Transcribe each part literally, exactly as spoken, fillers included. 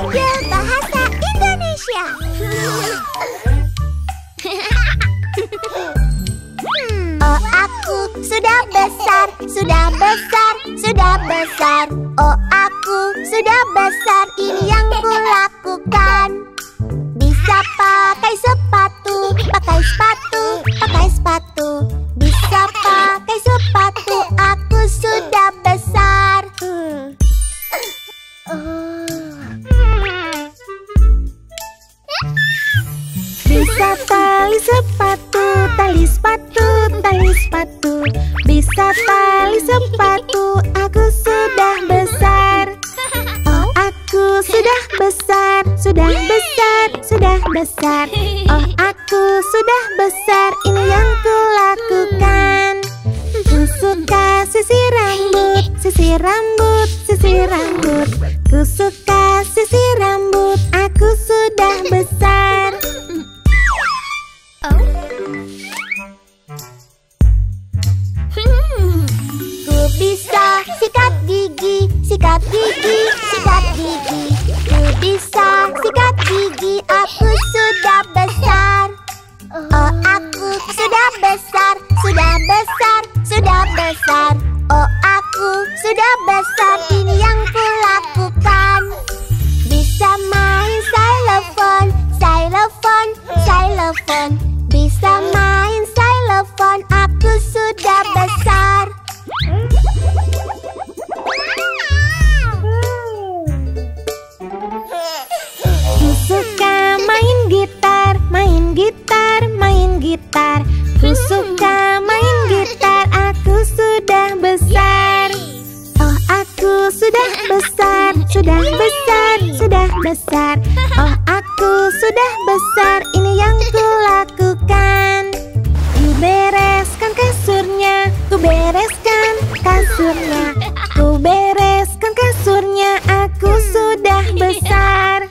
belajar bahasa Indonesia. Oh, aku sudah besar, sudah besar, sudah besar. Oh, aku sudah besar, ini yang kulakukan. Bisa pakai sepatu, pakai sepatu, pakai sepatu. Bisa pakai sepatu, aku sudah besar. Hmm. Bisa tali sepatu, tali sepatu, tali sepatu. Bisa tali sepatu, aku sudah besar. Oh, aku sudah besar, sudah besar, sudah besar. Oh, aku sudah besar, ini yang kulakukan. Ku suka sisir rambut, sisir rambut, sisir rambut. Ku suka sisir rambut, aku sudah besar. Ku bisa sikat gigi, sikat gigi, sikat gigi. Ku bisa sikat gigi, aku sudah besar. Oh, aku sudah besar, sudah besar, sudah besar. Oh, aku sudah besar, ini yang kulakukan. Bisa main xylophone, xylophone, xylophone. Bisa main xylophone, aku sudah besar. Ku suka main gitar, main gitar, main gitar. Ku suka main gitar, aku sudah besar. Oh, aku sudah besar, sudah besar, sudah besar. Oh, aku sudah besar, ini yang kulakukan. Ku bereskan kasurnya, ku bereskan kasurnya. Ku bereskan kasurnya, aku sudah besar.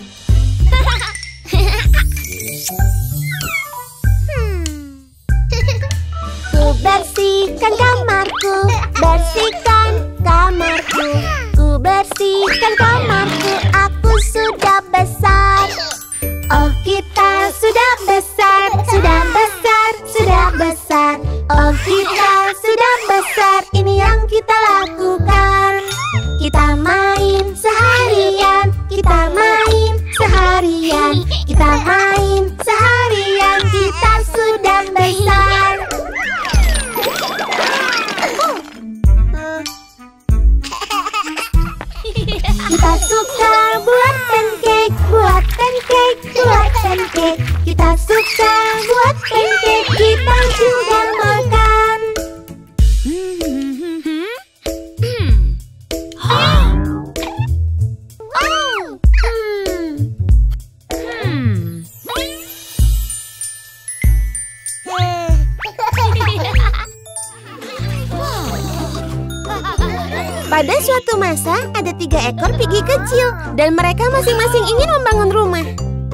Ku bersihkan kamarku, bersihkan kamarku. Ku bersihkan kamarku, aku sudah besar. Oh, kita sudah besar, sudah besar, sudah besar. Oh, kita sudah besar, ini yang kita lakukan. Kita main seharian, kita main seharian. Kita main seharian, kita sudah besar. Kita suka buat pancake, buat pancake, buat pancake. Kita suka buat pancake, kita juga makan. Pada suatu masa, ada tiga ekor pigi kecil, dan mereka masing-masing ingin membangun rumah.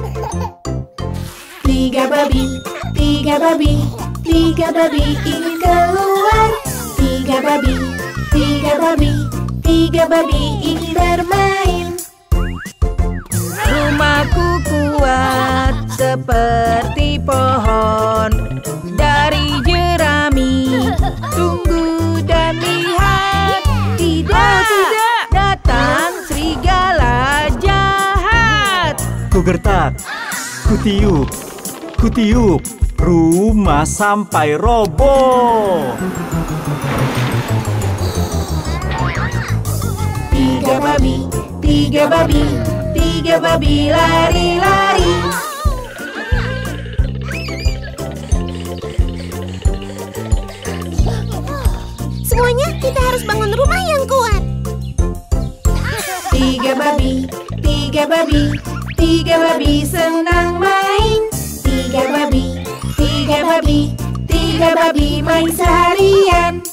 Tiga babi, tiga babi, tiga babi ingin keluar. Tiga babi, tiga babi, tiga babi ingin bermain. Rumahku kuat seperti pohon dari jerami. Tunggu dan lihat. Tidak, tidak, datang serigala jahat. Ku gertak, ku tiup, ku tiup, rumah sampai roboh. Tiga babi, tiga babi, tiga babi lari-lari. Semuanya kita harus bangun rumah yang kuat. Tiga babi, tiga babi, tiga babi senang main. Tiga babi, tiga babi, tiga babi main seharian.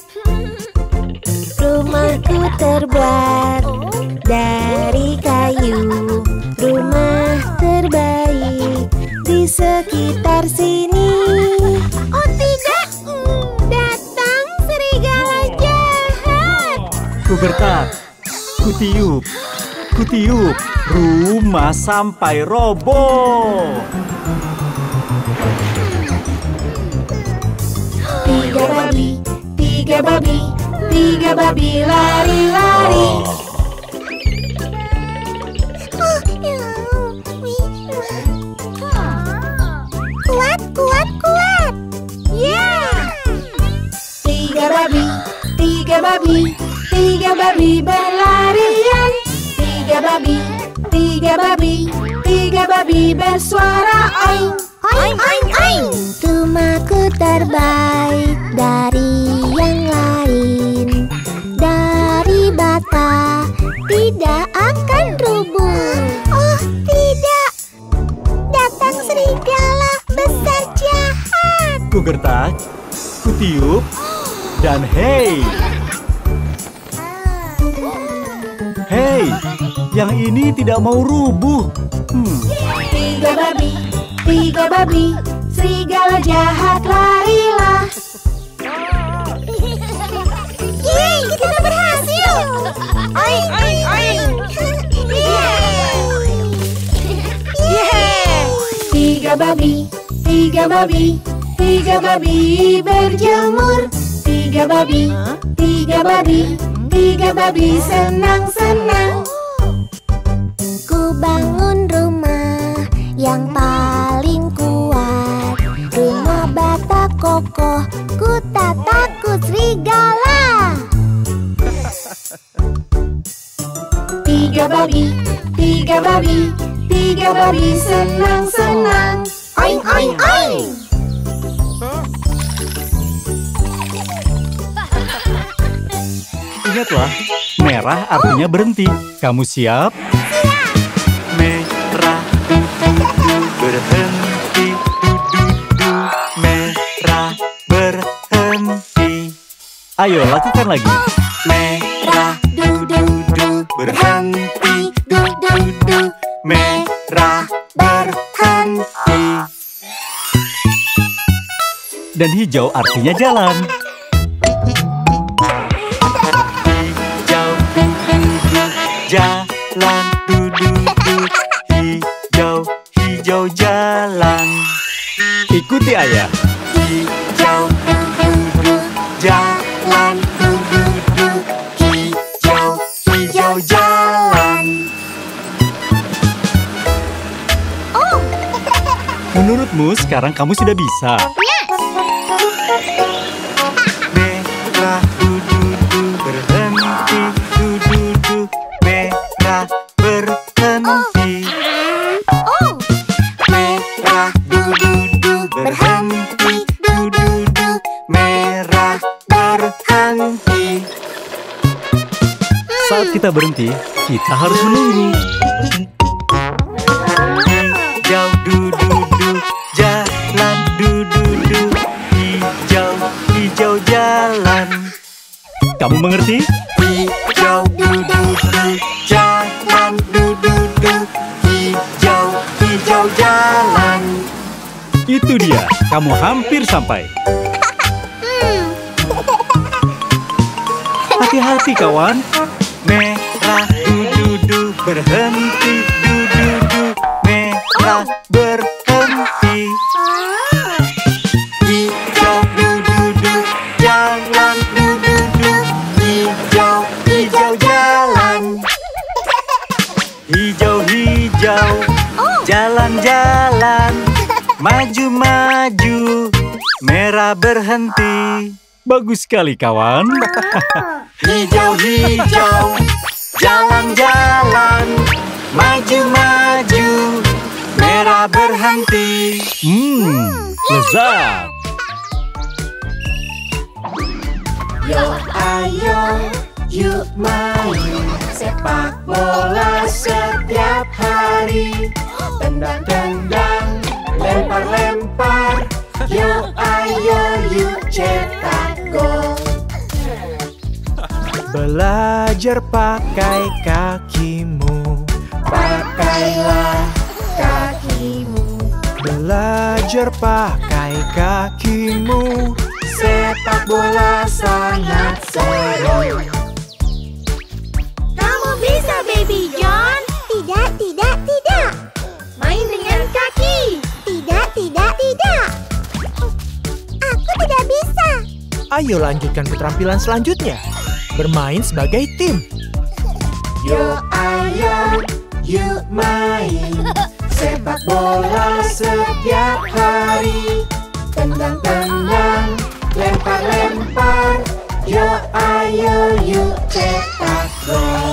Rumahku terbuat dari kayu, rumah terbaik di sekitar sini. Oh tidak, datang serigala jahat. Ku gertak, ku tiup, ku Kutiup, rumah sampai roboh. Tiga babi, tiga babi, tiga babi lari-lari. Kuat, kuat, kuat. Yeah. Tiga babi, tiga babi, tiga babi berlarian. Tiga babi, tiga babi, tiga babi bersuara oing. Oing, oing, oing. Rumahku terbaik dari yang lain. Dari bata tidak akan rubuh. Oh tidak, datang serigala besar jahat. Ku gertak, ku tiup, dan hei. Hei, yang ini tidak mau rubuh. Hmm. Tiga babi, tiga babi, serigala jahat larilah. Yeay, kita berhasil. Oing, oing, oing. Yeay. Tiga babi, tiga babi, tiga babi berjemur. Tiga babi, tiga babi, tiga babi senang-senang. Ku bangun rumah yang paling kuat. Rumah bata kokoh, ku tak takut serigala. Tiga babi, tiga babi, tiga babi senang-senang. Oing, oing, oing. Ingatlah, merah artinya berhenti. Kamu siap? Siap. Merah, berhenti, du-du-du. Merah, berhenti. Ayo, lakukan lagi. Merah, du-du-du. Berhenti, du-du-du. Merah, berhenti. Dan hijau artinya jalan. Jalan, du-du-du, hijau, hijau jalan. Ikuti ayah. Hijau, du-du-du, jalan, du-du-du, hijau, hijau jalan. Oh. Menurutmu sekarang kamu sudah bisa? Yes. Merah, du-du-du, berhenti, du-du-du. Merah, berhenti. Oh. Merah, du-du-du, berhenti, du-du-du. Merah, berhenti. Saat kita berhenti, kita harus menunggu. Hijau, du-du-du, jalan, du-du-du. Hijau, hijau jalan. Kamu mengerti? Hijau, du-du-du, jalan, du-du-du. Hijau, hijau jalan. Itu dia, kamu hampir sampai. Hati-hati kawan. Merah, du-du-du, berhenti, du-du-du. Merah, berhenti. Hijau, du-du-du, jalan, du-du-du. Hijau, hijau jalan. Hijau, hijau, jalan-jalan. Maju-maju, merah berhenti. Bagus sekali kawan. Hijau-hijau, jalan-jalan. Maju-maju, merah berhenti. Hmm, lezat. Yo ayo, yuk main sepak bola setiap hari. Tendang-tendang, lempar-lempar. Yo ayo, yuk cetak gol. Belajar pakai kakimu. Pakailah kakimu. Belajar pakai kakimu. Sepak bola sangat seru. Kamu bisa, Baby John. Ayo lanjutkan keterampilan selanjutnya. Bermain sebagai tim. Yuk ayo, yuk main sepak bola setiap hari. Tendang-tendang, lempar-lempar. Yuk ayo, yuk cetak gol.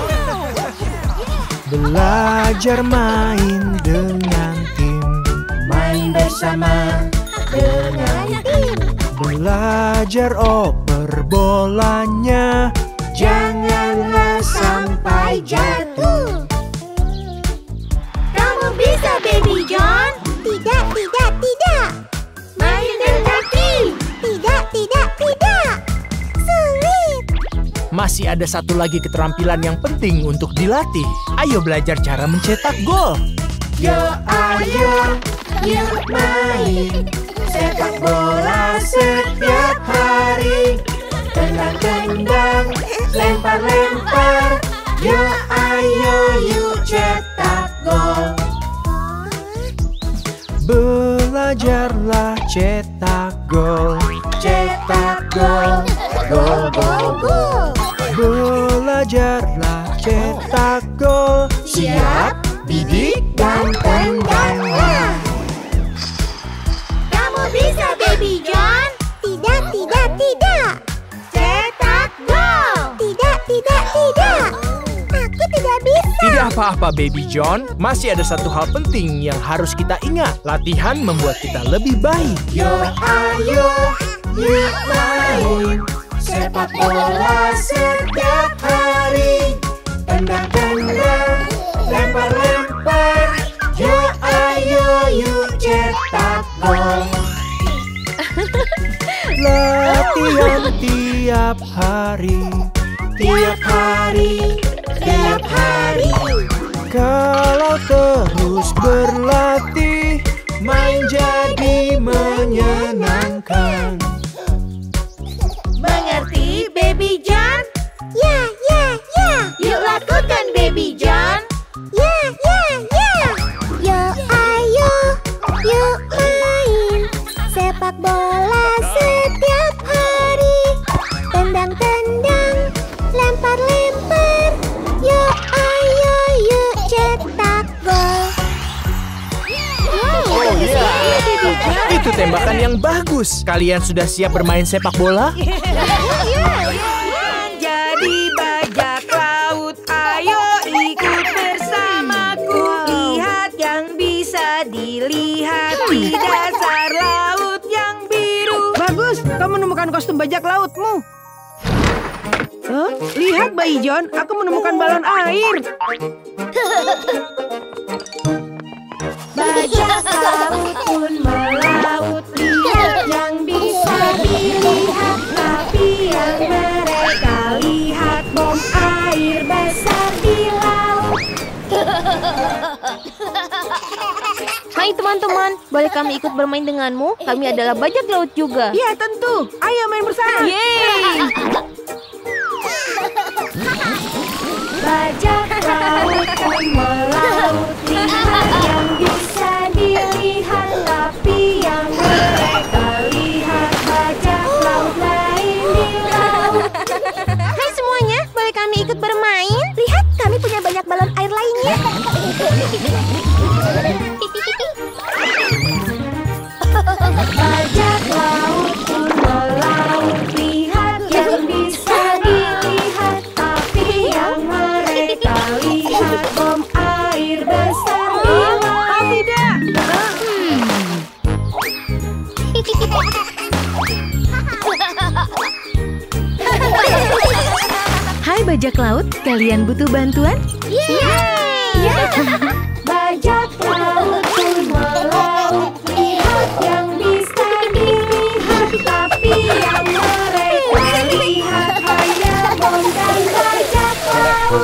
Belajar main dengan tim. Main bersama dengan tim. Belajar oper bolanya. Janganlah sampai jatuh. Kamu bisa, Baby John. Tidak, tidak, tidak. Main dengan kaki. Tidak, tidak, tidak. Sulit. Masih ada satu lagi keterampilan yang penting untuk dilatih. Ayo belajar cara mencetak gol. Yuk ayo, yuk main sepak bola setiap hari. Tendang-tendang, lempar-lempar. Yuk ayo, yuk cetak gol. Belajarlah cetak gol. Cetak gol, gol, gol, gol. Belajarlah cetak gol. Siap, bidik, dan tendanglah. Kamu bisa, Baby John. Tidak, tidak, tidak. Cetak gol. Tidak, tidak, tidak. Aku tidak bisa. Tidak apa-apa, Baby John. Masih ada satu hal penting yang harus kita ingat. Latihan membuat kita lebih baik. Yuk ayo, yuk main sepak bola setiap hari. Tendang-tendang, lempar-lempar. Yuk ayo, yuk cetak gol. Latihan tiap hari. Tiap hari, tiap hari. Kalau terus berlatih, main jadi menyenangkan. Mengerti, Baby John? Ya, ya, ya. Yuk lakukan, Baby John. Ya, ya, ya. Yuk ayo, yuk main sepak bola setiap hari. Tendang-tendang, lempar-lempar. Yuk ayo, yuk cetak gol. Oh iya, itu tembakan yang bagus. Kalian sudah siap bermain sepak bola? Jadi bajak laut, ayo ikut bersamaku. Lihat yang bisa dilihat di dasar laut yang biru. Bagus, kamu menemukan kostum bajak lautmu. Huh? Lihat, Bayi John, aku menemukan balon air. Bajak laut pun melaut. Lihat yang bisa dilihat, tapi yang mereka lihat bom air besar di laut. Hai teman-teman, boleh kami ikut bermain denganmu? Kami adalah bajak laut juga. Ya, tentu. Ayo main bersama. Yeay! Bajak laut pun melaut. Lihat yang bisa dilihat, tapi yang mereka lihat bajak laut lain di laut. Hai semuanya, boleh kami ikut bermain? Lihat, kami punya banyak balon air lainnya. Bajak laut pun melaut. Lihat yang bisa dilihat, tapi yang mereka lihat bom air besar di laut. Oh, tidak. Hai bajak laut, kalian butuh bantuan? Bajak laut pun melaut. Lihat yang bisa dilihat, tapi yang mereka lihat hanya bom dan bajak laut.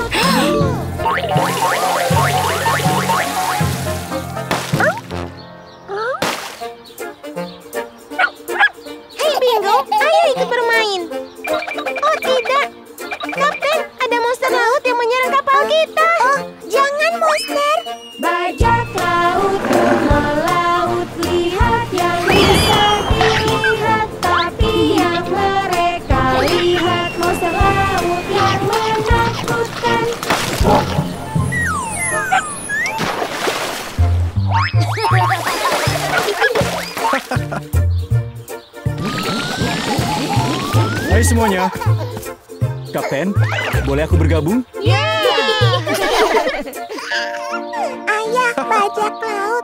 Hei Bingo, ayo ikut bermain. Oh tidak, Kapten, ada monster laut yang menyerang kapal kita. Oh, jangan monster. semuanya. Kapten, boleh aku bergabung? Ayah, bajak laut.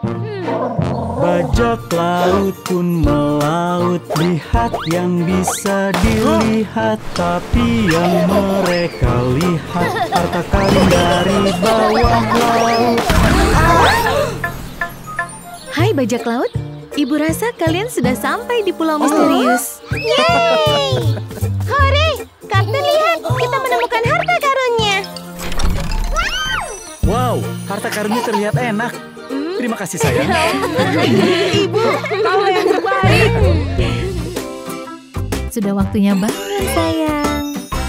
Bajak laut pun melaut, lihat yang bisa dilihat, tapi yang mereka lihat harta karun dari bawah laut. Hai bajak laut, ibu rasa kalian sudah sampai di pulau misterius. Yeay! Hore! Kapten, lihat, kita menemukan harta karunnya. Wow, harta karunnya terlihat enak. Terima kasih sayang. Ibu, kau yang terbaik. Sudah waktunya bangun sayang.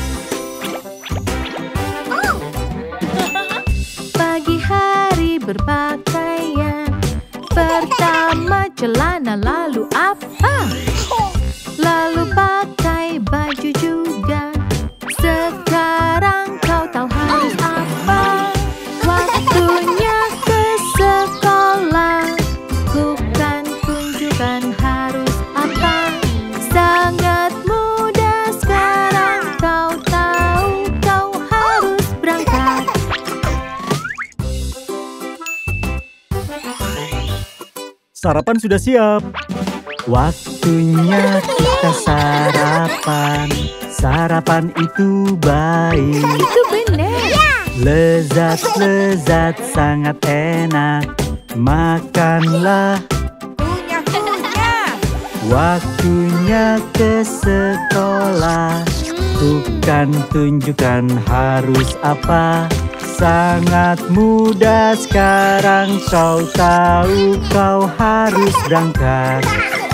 Pagi hari berpakaian, pertama celana lalu apa? Lalu pakai baju juga. Sekarang kau tahu harus apa? Waktunya ke sekolah. Bukan tunjukkan harus apa. Sangat mudah sekarang kau tahu kau harus berangkat. Sarapan sudah siap. Waktunya kita sarapan. Sarapan itu baik. Itu benar. Lezat-lezat sangat enak. Makanlah. Punya-punya. Waktunya ke sekolah. Bukan tunjukkan harus apa. Sangat mudah sekarang kau tahu kau harus berangkat.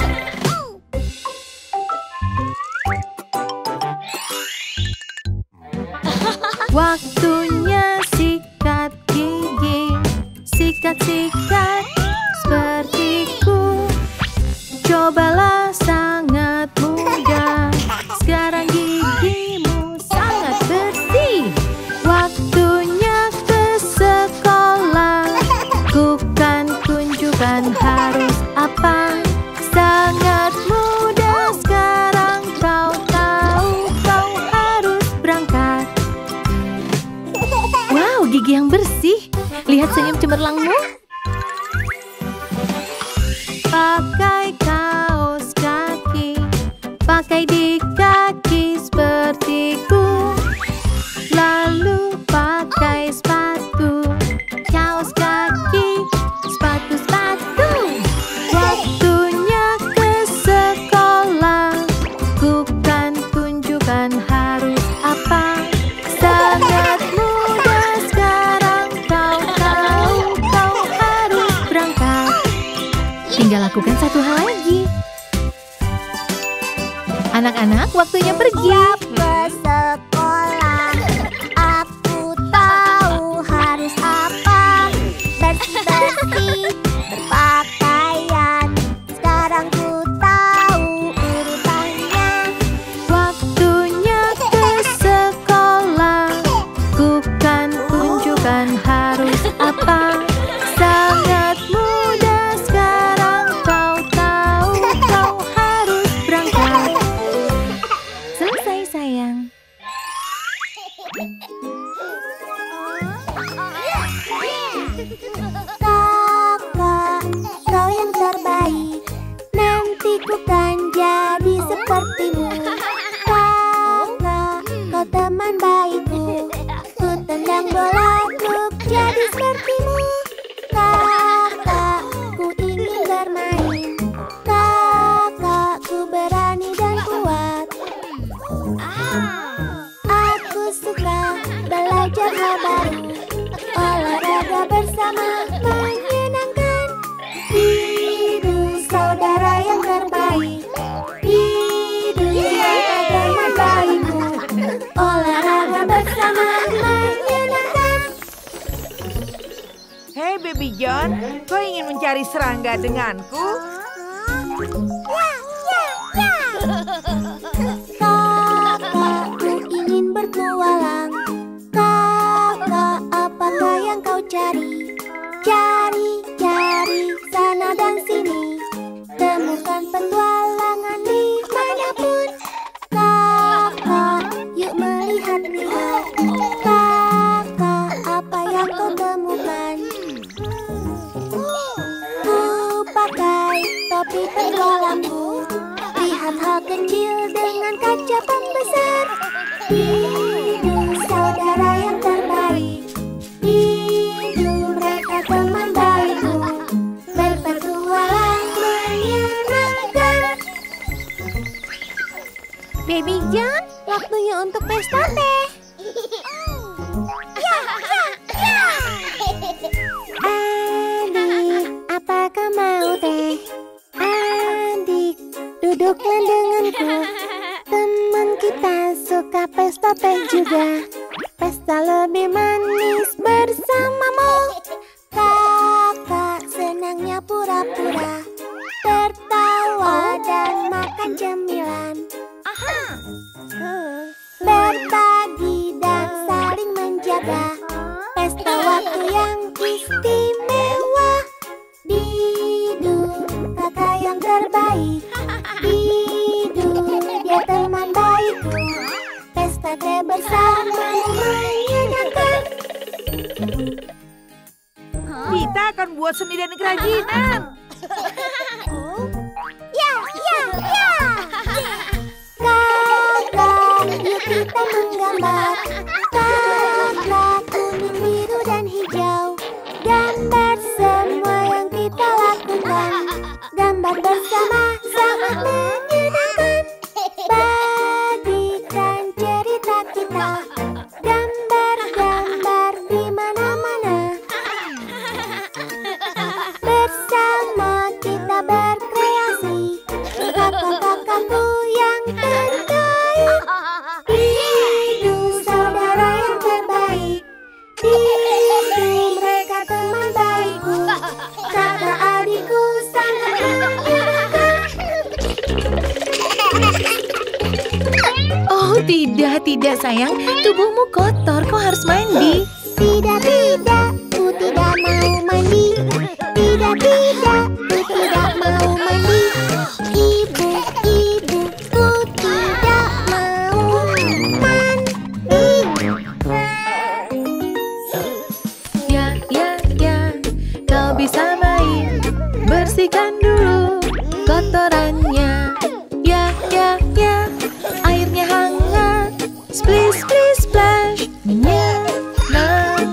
Waktunya sikat gigi. Sikat-sikat sepertiku. Cobalah sangat mudah. Sekarang gigimu sangat bersih. Waktunya ke sekolah. Bukan tunjukkan harus apa. Sangat mudah sekarang kau tahu kau harus berangkat. Wow, gigi yang bersih. Lihat senyum cemerlangmu. Pakai kaos kaki. Pakai di kaki sepertiku. Lalu pakai sepatu. Kaos kaki, sepatu-sepatu. Waktunya ke sekolah. Bukan tunjukkan harus apa. Sangat mudah sekarang kau tahu kau harus berangkat. Tinggal lakukan satu hal lagi. Anak-anak, waktunya pergi. Ke sekolah. Aku tahu harus apa. Bersih-bersih, berpakaian. Sekarang ku tahu urutannya. Waktunya ke sekolah. Bukan tunjukkan harus apa. Sangat mudah sekarang kau tahu kau harus berangkat. Selesai sayang. Kakak, kau yang terbaik. Nanti ku kan jadi sepertimu. Kakak, kau teman baikku. Ku tendang bola untuk jadi sepertimu. Kakak, ku ingin bermain. Kakak, ku berani dan kuat. Aku suka belajar hal baru. Olahraga bersama menyenangkan. Hidup saudara yang terbaik. Hidup teman baikmu. Olahraga bersama menyenangkan. Hei Baby John, kau ingin mencari serangga denganku? Kakak, ku ingin bertualang. Kakak, apakah yang kau cari? Cari, cari sana dan sini. Temukan petualangan di manapun. Kakak, kolamku. Lihat hal kecil dengan kaca pembesar. Hidup saudara yang terbaik. Hidup mereka teman baikku. Berpetualang menyenangkan. Baby John, waktunya untuk pesta teh. Ya, ya, ya. Adik, apakah mau teh? Adik, duduklah denganku. Teman kita suka pesta teh juga. Pesta lebih manis bersamamu. Kakak senangnya pura-pura, tertawa dan makan cemilan. Berbagi dan saling menjaga. Pesta waktu yang istimewa. Didu, kakak yang terbaik. Didu, dia teman baikku. Pesta teh bersama menyenangkan. Kita akan buat seni dan kerajinan. Ya, ya, ya. Kakak, yuk kita menggambar. Kakak, kuning, biru, dan hijau. Gambar semua yang kita lakukan. Gambar bersama sangat menyenangkan. Bagikan cerita kita. Gambar-gambar di mana-mana. Bersama kita berkreasi. Kakak-kakakku yang terbaik. Hidup saudara yang terbaik. Hidup mereka teman baikku. Kakak adikku sangat menyenangkan. Oh tidak, tidak sayang. Tubuhmu kotor, kau harus mandi. Tidak, tidak, ku tidak mau mandi. Tidak, tidak, ku tidak mau mandi. Ibu, ibu, ku tidak mau mandi. Ya, ya, ya, kau bisa main. Bersihkan dulu kotorannya. Ya, ya, ya, airnya hangat. Splish, splish, splash, menyenangkan.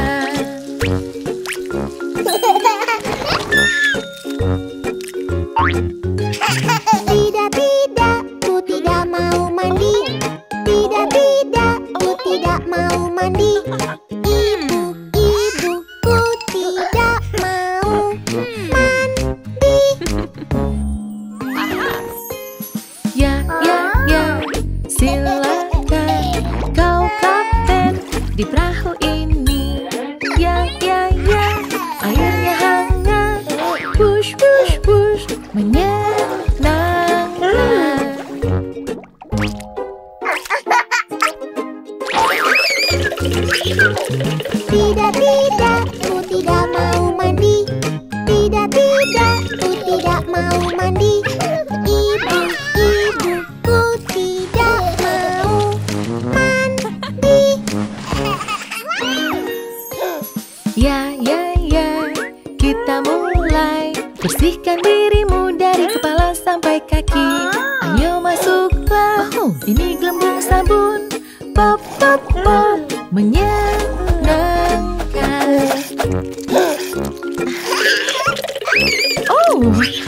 Tidak, tidak, ku tidak mau mandi. Tidak, tidak, ku tidak mau mandi. Ibu, ibu, ku tidak mau mandi. Ya, ya, ya, silakan kau kapten di perahu ini. Ya, ya, ya, airnya hangat. Push, push, push, menyenangkan. Tidak, tidak, ku tidak mau mandi. Tidak, tidak, ku tidak mau mandi. Ibu, ibu, ku tidak mau mandi. Ya, ya, ya, kita mulai. Bersihkan dirimu dari kepala sampai kaki. Ayo masuklah, ini gelembung sabun. Pop, pop, pop, menyenangkan. Oh,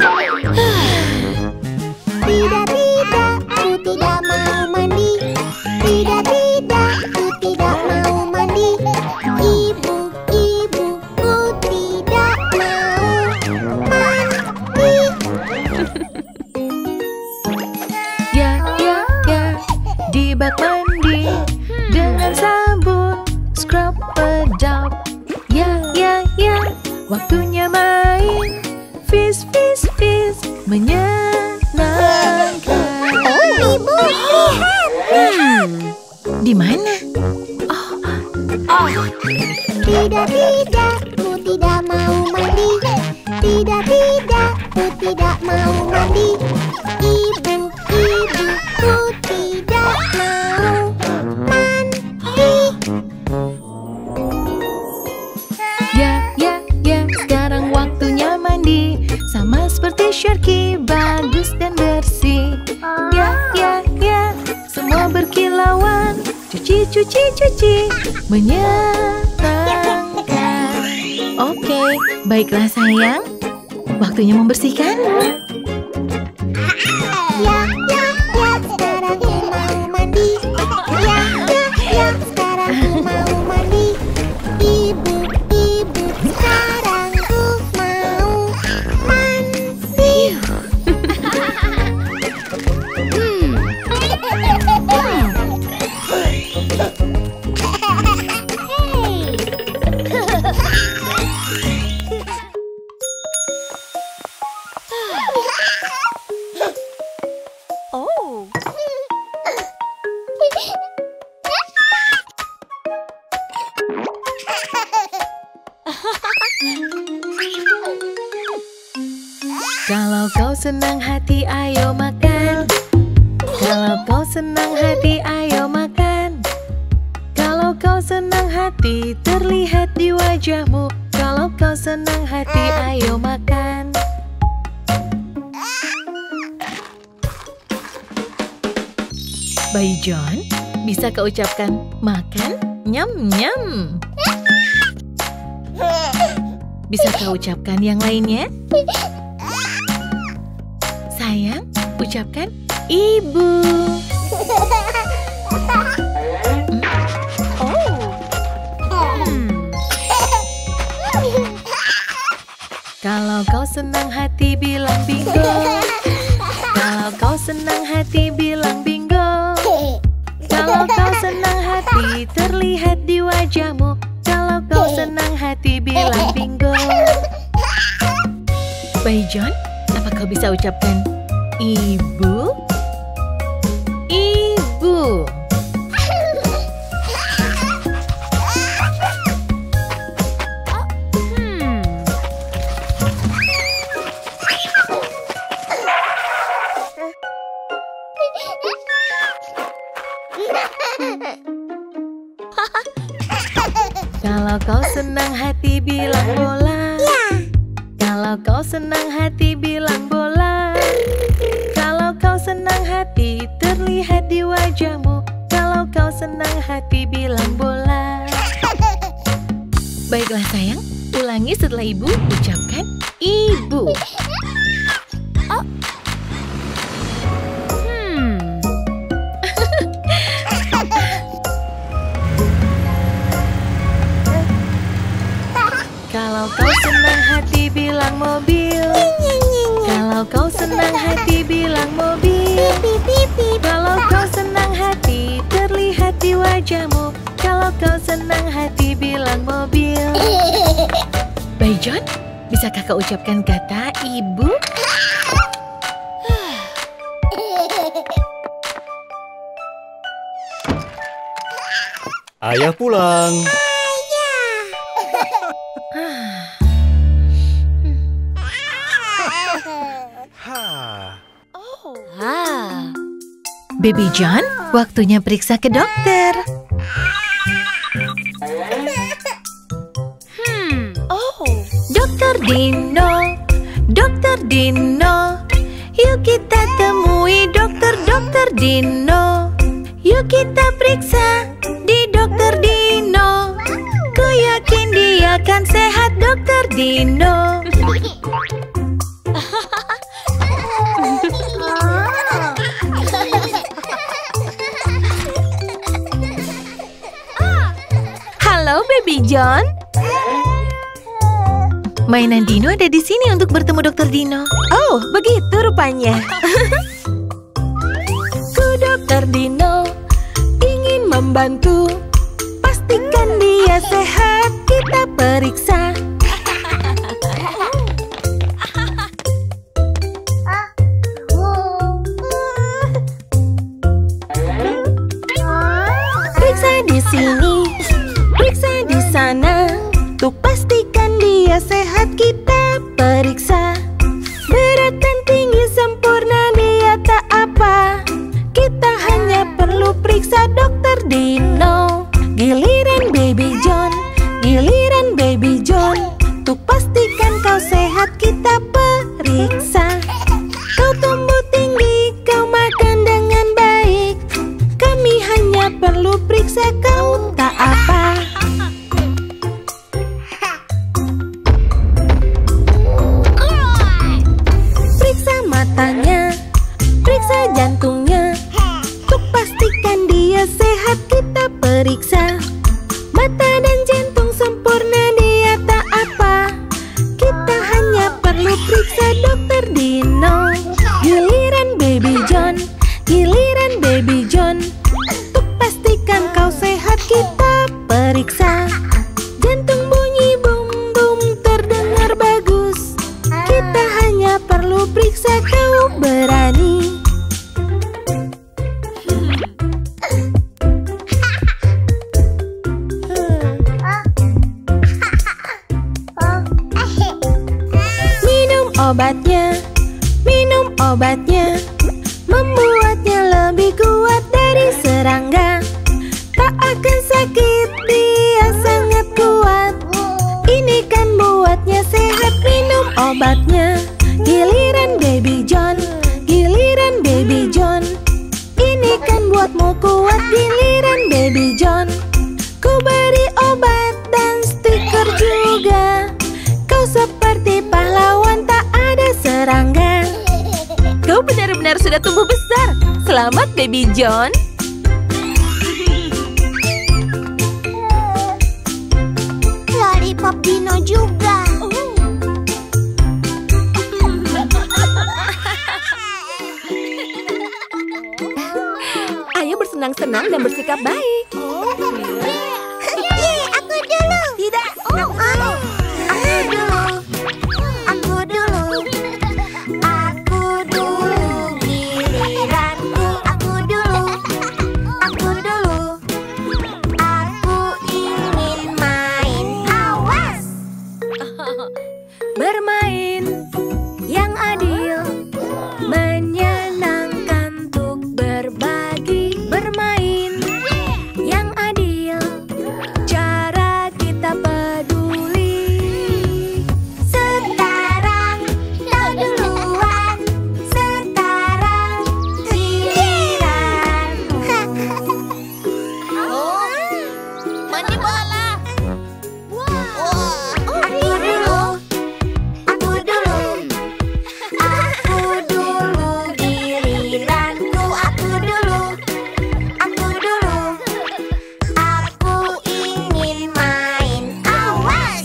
Tidak, tidak, ku tidak mau mandi. Tidak, tidak, ku tidak mau mandi. Ibu, ibu, ku tidak mau mandi. ya, ya, ya, di bak mandi dengan sabun scrub pedap. Ya, ya, ya, waktunya main. Fish, fish, fish, menyenangkan. Oh, ibu, lihat. Di mana? Tidak, tidak, ku tidak mau mandi. Tidak, tidak, ku tidak mau mandi. Ibu, ibu, ku tidak mau mandi. Ya, ya, ya, sekarang waktunya mandi. Sama Sama seperti Sharky, bagus dan bersih. Ya, ya, ya, semua berkilauan. Cuci, cuci, cuci, menyenangkan. Oke, baiklah sayang. Waktunya membersihkan. Ya, ya, ya, sekarang ku mau mandi. Ya, ya, ya, sekarang ku mau mandi. Ibu, ibu, sekarang ku mau mandi. Kalau kau senang hati, ayo makan. Kalau kau senang hati, ayo makan. Kalau kau senang hati, terlihat di wajahmu. Kalau kau senang hati, ayo makan. Bayi John, bisa kau ucapkan makan? Nyam, nyam. Bisa kau ucapkan yang lainnya? Sayang, ucapkan ibu. Kalau kau senang hati, bilang bingo. Kalau kau senang hati, bilang bingo. Kalau kau senang hati, terlihat di wajahmu. Kalau kau senang hati, bilang bingo. Bayi John, apa kau bisa ucapkan ibu? Ibu. Kalau kau senang hati, bilang bola. Kalau kau senang hati, bilang bola. Kalau kau senang hati, terlihat di wajahmu. Kalau kau senang hati, bilang bola. Baiklah sayang, ulangi setelah ibu, ucapkan ibu. Oh. Hmm. Kalau kau senang hati, bilang mobil. Kalau kau senang hati, bilang mobil. Kalau kau senang hati, terlihat di wajahmu. Kalau kau senang hati, bilang mobil. Bayi John, bisakah kau ucapkan kata ibu? Ayah pulang. Baby John, waktunya periksa ke dokter. Hmm. Oh. Dokter Dino, Dokter Dino, yuk kita temui dokter Dokter Dino. Yuk kita periksa di Dokter Dino. Ku yakin dia akan sehat, Dokter Dino. Halo Baby John. Mainan Dino ada di sini untuk bertemu Dokter Dino. Oh, begitu rupanya. Ku Dokter Dino ingin membantu. Pastikan dia sehat, kita periksa. Periksa di sini, periksa di sana. Untuk pastikan dia sehat, kita periksa. Berat dan tinggi sempurna, dia tak apa. Kita hanya perlu periksa Dokter Dino. Giliran Baby John, giliran Baby John. Untuk pastikan kau sehat, kita periksa. obatnya, minum obatnya, membuatnya lebih kuat dari serangga. Tak akan sakit, dia sangat kuat. Ini kan buatnya sehat, minum obatnya. Giliran Baby John, giliran Baby John. Ini kan buatmu kuat, giliran Baby John. Ku beri obat dan stiker juga. Kau seperti pahlawan, tak ada serangga. Kau benar-benar sudah tumbuh besar. Selamat Baby John. Lollipop Dino juga. Ayo bersenang-senang dan bersikap baik. Yeay, aku dulu. Tidak. Oh, aku. Aku dulu. Aku dulu. Aku dulu. Giliranku. Aku dulu. Aku dulu. Aku ingin main. Awas. Bermain yang adil, menyenangkan untuk berbagi. Bermain yang adil, cara kita peduli. Sekarang kau duluan. Sekarang giliranmu. Mandi bola. Aku dulu. Aku dulu. Aku dulu giliranku. Aku dulu. Aku dulu. Aku ingin main. Awas.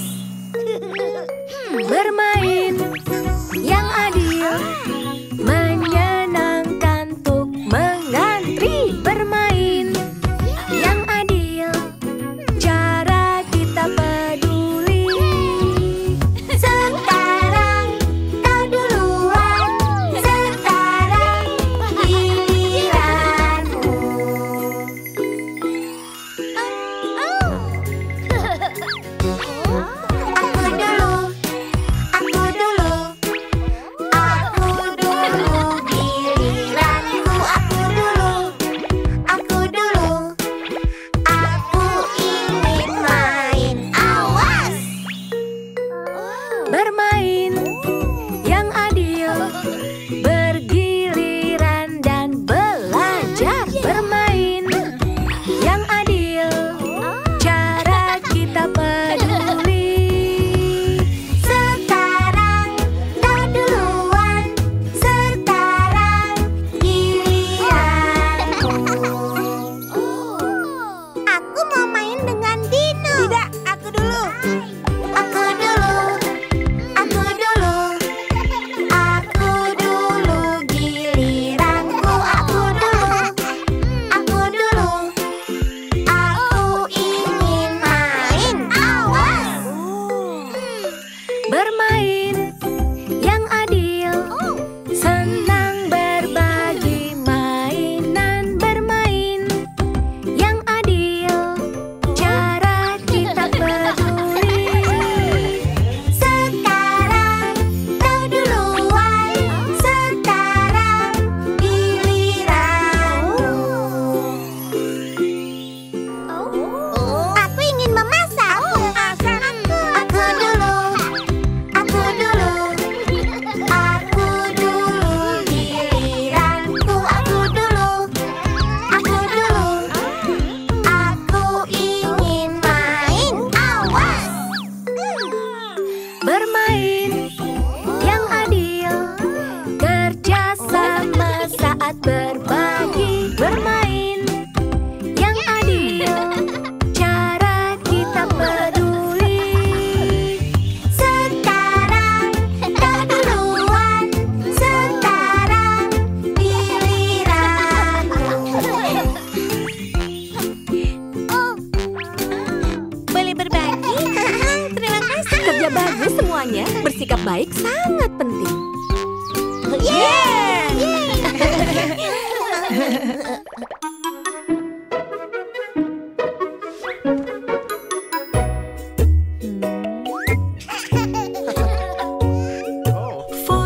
Bermain yang adil, menyenangkan untuk mengantri. Bermain yang adil, cara kita peduli. Sekarang kau duluan. Sekarang giliranmu. Aku dulu. Aku dulu. Aku dulu giliranku. Aku dulu. Aku dulu. Aku ingin main. Awas. Bermain yang adil, bergiliran dan belajar. Bermain yang adil, cara kita peduli. Sekarang kau duluan. Sekarang giliranmu. Aku mau main dengan Dino. Tidak, aku dulu. Aku dulu. Aku dulu. Aku dulu giliranku. Aku dulu. Aku dulu. Aku ingin main. Awas. Bermain yang adil, senang berbagi mainan. Bermain yang adil, cara kita peduli. Sekarang kau duluan. Sekarang giliranmu. Aku ingin memasak. Aku dulu. Aku dulu. Aku dulu giliranku. Aku dulu. Aku dulu. Aku ingin main. Awas. Bermain yang adil, kerja sama saat berbagi. Bermain yang adil, cara kita peduli. Sekarang kau duluan. Sekarang giliranmu. Boleh berbagi? Terima kasih. Kerja bagus semuanya. Bersikap baik sangat penting. Yeah! Foto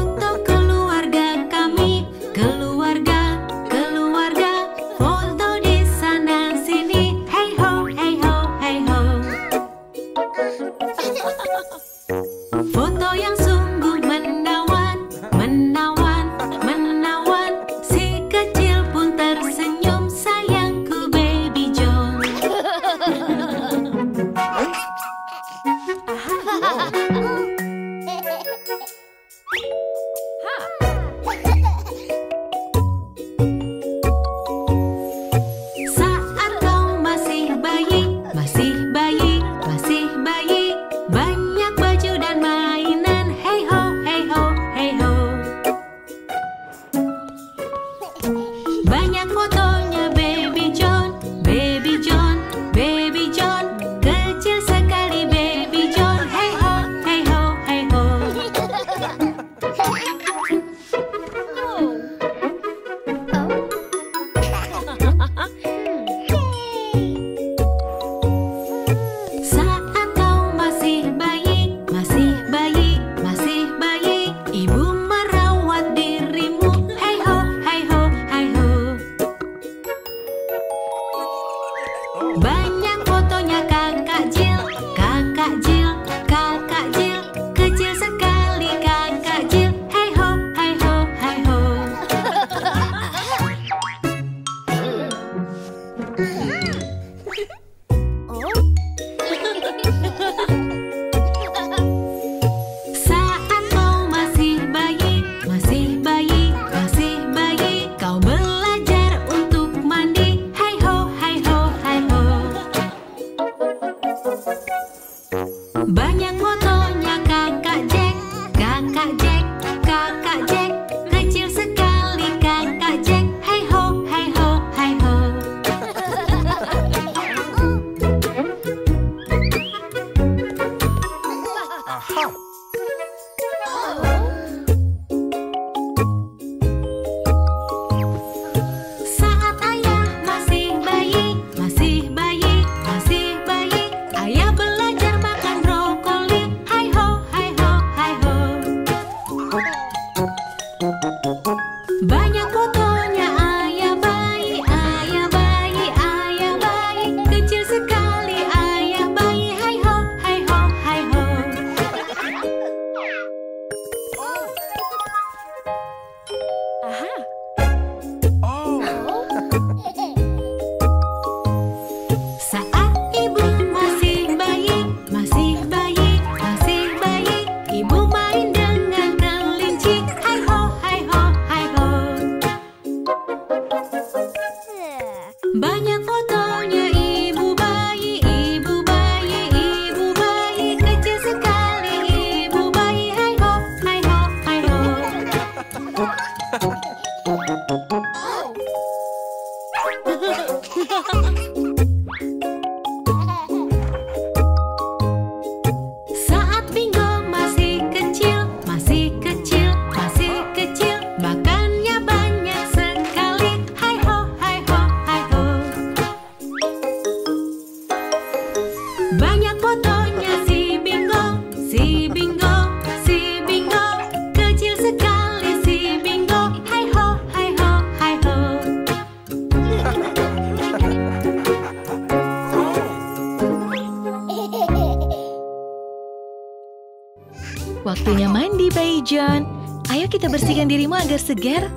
Foto yang sungguh menawan, menawan, menawan. Si kecil pun tersenyum, sayangku Baby John. Saat kau masih bayi, masih bayi, masih bayi, banyak baju dan mainan. Hey ho, hey ho, hey ho. Banyak fotonya Baby John, Baby John, Baby John. Kecil sekali Baby John. Hey ho, hey ho, hey ho. Saat kau masih bayi, masih bayi, masih bayi, ibu merawat dirimu. Hey ho, hey ho, hey ho. Banyak fotonya kakak Jill, kakak Jill, kakak Jill. Kecil sekali kakak Jill. Hey ho, hey ho, hey ho. Saat kau masih bayi, masih bayi, masih bayi, kau belajar untuk mandi. Hey ho, hey ho, hey ho. Banyak fotonya kakak Jack, kakak Jack, kakak Jack. Kecil sekali kakak Jack. Hey ho, hey ho, hey ho. Saat ayah masih bayi, masih bayi, masih bayi, ayah belajar makan brokoli. Hai ho, hai ho, hai ho. Banyak fotonya ayah bayi, ayah bayi, ayah bayi, kecil sekali ayah bayi. Hai ho, hai ho, hai ho. Saat ibu masih bayi, masih bayi, masih bayi, ibu main dengan kelinci. Hai ho, hai ho, hai ho. Banyak fotonya ibu bayi, ibu bayi, ibu bayi, kecil sekali ibu bayi. Hai ho, hai ho, hai ho. Saat Bingo masih kecil, masih kecil, masih kecil, makannya banyak sekali. Hai ho, hai ho, hai ho. Banyak fotonya si Bingo, si Bingo, si Bingo, kecil sekali si Bingo. Hai ho, hai ho, hai ho. Waktunya mandi, Bayi John. Ayo kita bersihkan dirimu agar segar.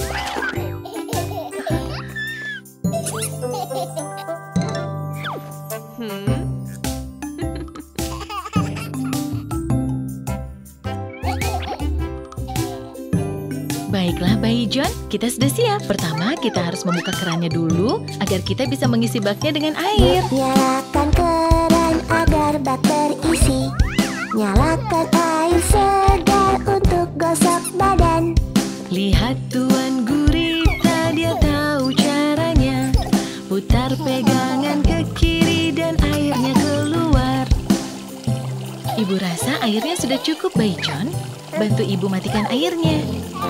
Baiklah, Bayi John, kita sudah siap. Pertama, kita harus membuka kerannya dulu agar kita bisa mengisi baknya dengan air. Nyalakan keran agar bak terisi. Nyalakan air segar untuk gosok badan. Lihat Tuan Gurita, dia tahu caranya. Putar pegangan ke kiri dan airnya keluar. Ibu rasa airnya sudah cukup, Bayi John. Bantu ibu matikan airnya.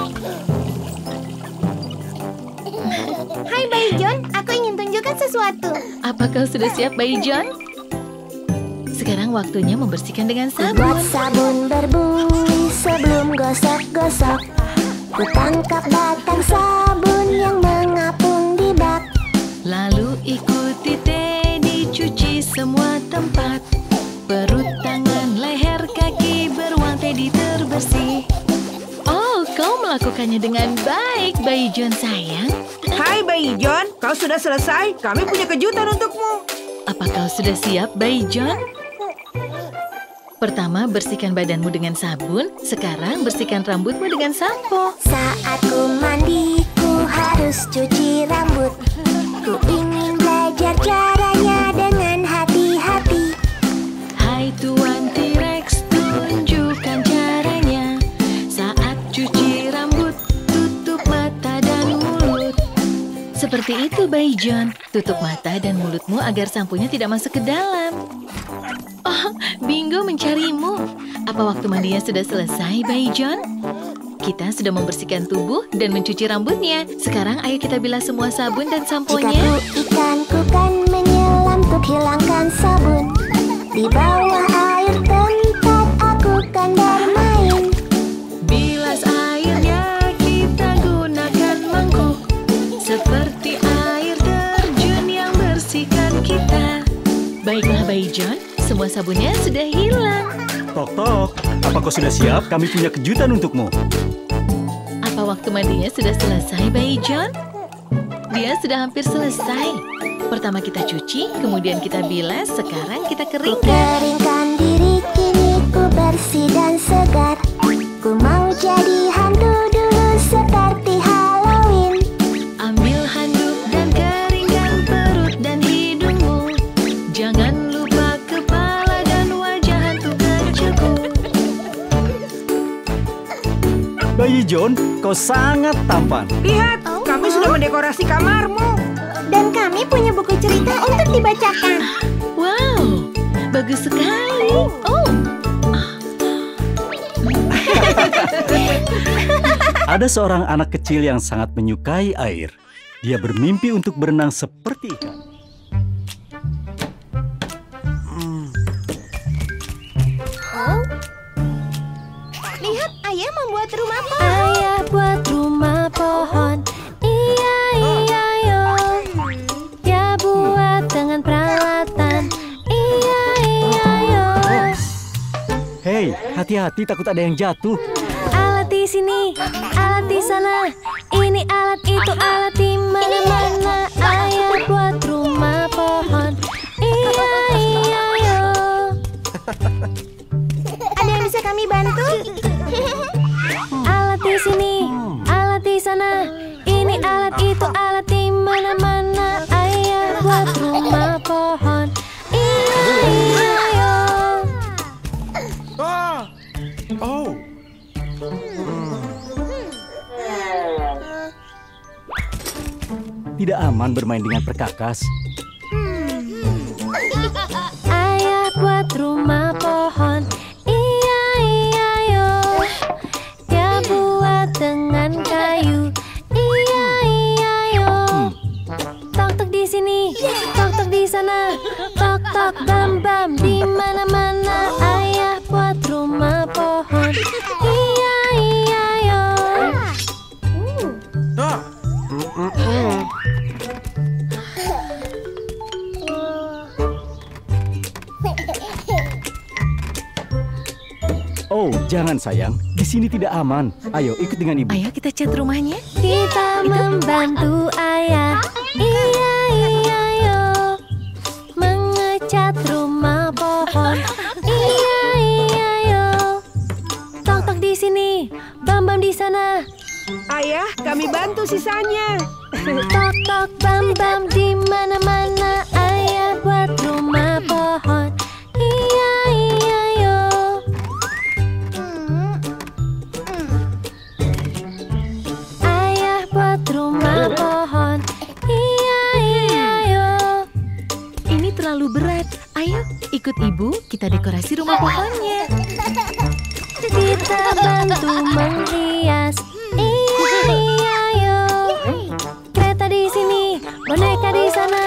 Hai Bayi John, aku ingin tunjukkan sesuatu. Apa kau sudah siap, Bayi John? Sekarang waktunya membersihkan dengan Buat sabun. sabun berbuih sebelum gosok-gosok. Ku tangkap batang sabun yang mengapung di bak. Lalu ikuti Teddy cuci semua tempat. Perut, tangan, leher. bersih. Oh, kau melakukannya dengan baik, Bayi John sayang. Hai Bayi John, kau sudah selesai? Kami punya kejutan untukmu. Apa kau sudah siap, Bayi John? Pertama, bersihkan badanmu dengan sabun. Sekarang, bersihkan rambutmu dengan sampo. Saat ku mandi, ku harus cuci rambut. Ku ingin belajar caranya dengan hati-hati. Hai Tuan T-Rex, tunjukkan caranya. Saat cuci rambut, tutup mata dan mulut. Seperti itu, Bayi John. Tutup mata dan mulutmu agar samponya tidak masuk ke dalam. Oh, Bingo mencarimu. Apa waktu mandinya sudah selesai, Bayi John? Kita sudah membersihkan tubuh dan mencuci rambutnya. Sekarang ayo kita bilas semua sabun dan Jika samponya. ku ikan, ku kan menyelam untuk hilangkan sabun. Di bawah air tempat aku kan bermain. Bilas airnya kita gunakan mangkuk. Seperti air terjun yang bersihkan kita. Baiklah, Bayi John. Semua sabunnya sudah hilang. Tok tok, apa kau sudah siap? Kami punya kejutan untukmu. Apa waktu mandinya sudah selesai, Bayi John? Dia sudah hampir selesai. Pertama kita cuci, kemudian kita bilas, sekarang kita Ku keringkan. keringkan diri, kini ku bersih dan segar. Ku mau jadi hantu dulu seperti Halloween. Ambil handuk dan keringkan perut dan hidungmu. Jangan lupa kepala dan wajah hantu kecilku. Bayi John, kau sangat tampan. Lihat, kami sudah mendekorasi kamarmu. Dan kami punya buku cerita untuk dibacakan. Wow, bagus sekali. Oh, Ada seorang anak kecil yang sangat menyukai air. Dia bermimpi untuk berenang seperti ikan. Lihat, ayah membuat rumah pohon. Ayah buat rumah pohon. Iya, iya, yo. Dia buat dengan peralatan. Iya, iya, yo. Hei, hati-hati takut ada yang jatuh. Alat di sini, alat di sana. Ini alat itu alat di mana-mana. Ayah buat rumah pohon. Iya, iya, yo. Ada yang bisa kami bantu? Alat di sini, alat di sana. Ini alat itu alat di mana-mana. Ayah buat rumah pohon. Iya, iya, yo. Tidak aman bermain dengan perkakas. Ayah buat rumah pohon. Iya, iya, yo. Dia buat dengan kayu. Iya, iya, yo. Tok tok di sini, tok tok di sana. Tok tok bam bam di mana-mana. Ayah buat rumah pohon. Iya, iya, yo. Oh, jangan sayang. Di sini tidak aman. Ayo, ikut dengan ibu. ayo kita cat rumahnya. Kita membantu ayah. Iya, iya, yo. Mengecat rumah pohon. Iya, iya, yo. Tok tok di sini, bam bam di sana. Ayah, kami bantu sisanya. Tok tok bam bam di mana-mana. Ayah buat rumah pohon. Iya, iya, yo. Ayah buat rumah pohon. Iya, iya, yo. Ini terlalu berat. Ayo, ikut ibu, kita dekorasi rumah pohonnya. Kita bantu menghias. Iya, iya, yo. Kereta di sini, boneka di sana.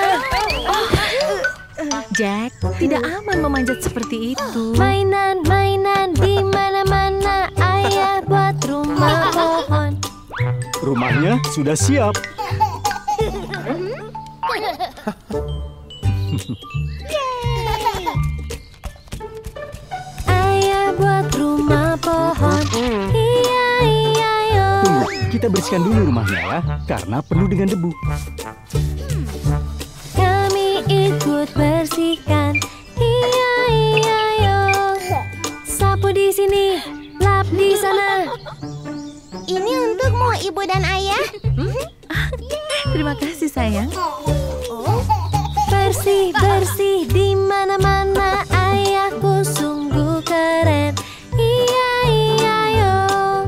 Jack, tidak aman memanjat seperti itu. Mainan, mainan di mana-mana. Ayah buat rumah pohon. Rumahnya sudah siap. Ayah buat rumah pohon. Iya, iya, yo. Tunggu, kita bersihkan dulu rumahnya ya, karena penuh dengan debu. Kami ikut bersihkan. Iya, iya, yo. Sapu di sini, lap di sana. Ini untukmu, Ibu dan Ayah. Terima kasih sayang. Bersih, bersih di mana-mana. Ayahku sungguh keren. Iya, iya, yo.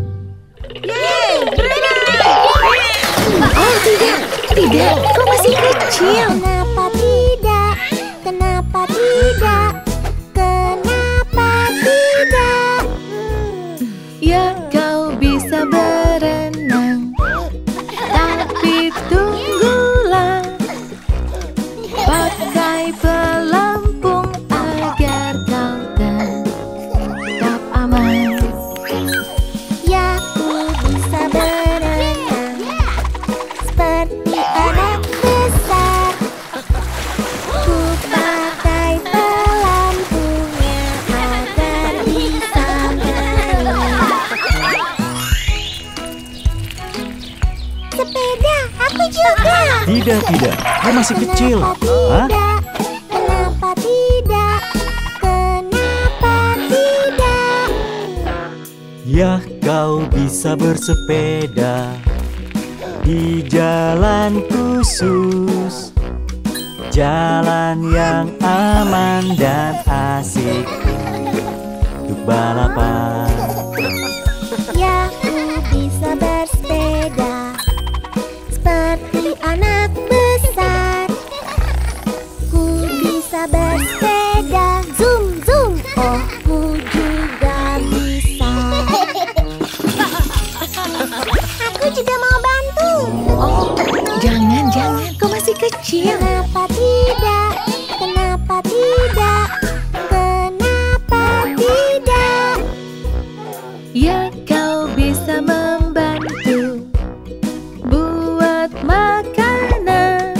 Oh tidak, tidak, kau masih kecil. Kenapa tidak? Kenapa tidak? Kenapa tidak? Ya kau bisa berenang, tapi tunggulah. Pakai pelampung agar kau tetap aman. Ya, ku bisa berenang seperti anak besar. Ku pakai pelampungnya agar bisa berenang. Sepeda, aku juga. Tidak, tidak, kau masih kecil. Hah? Tidak, kenapa tidak? Kenapa tidak? Ya, kau bisa bersepeda di jalan khusus, jalan yang aman dan asik untuk balapan. Ya, ku bisa bersepeda seperti anak besar. Ku bisa bersepeda, zoom zoom. Oh, ku juga bisa. Aku juga mau bantu. Oh, jangan, jangan, kau masih kecil. Kenapa tidak? Kenapa tidak? Kenapa tidak? Ya kau bisa membantu buat makanan.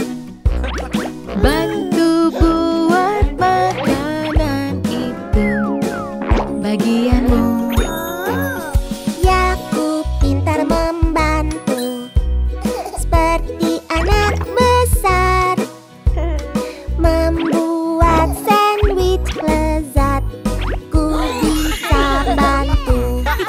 Bantu buat makanan itu bagianmu. Ya, ku pintar membantu seperti anak besar. Membuat sandwich lezat, ku bisa bantu.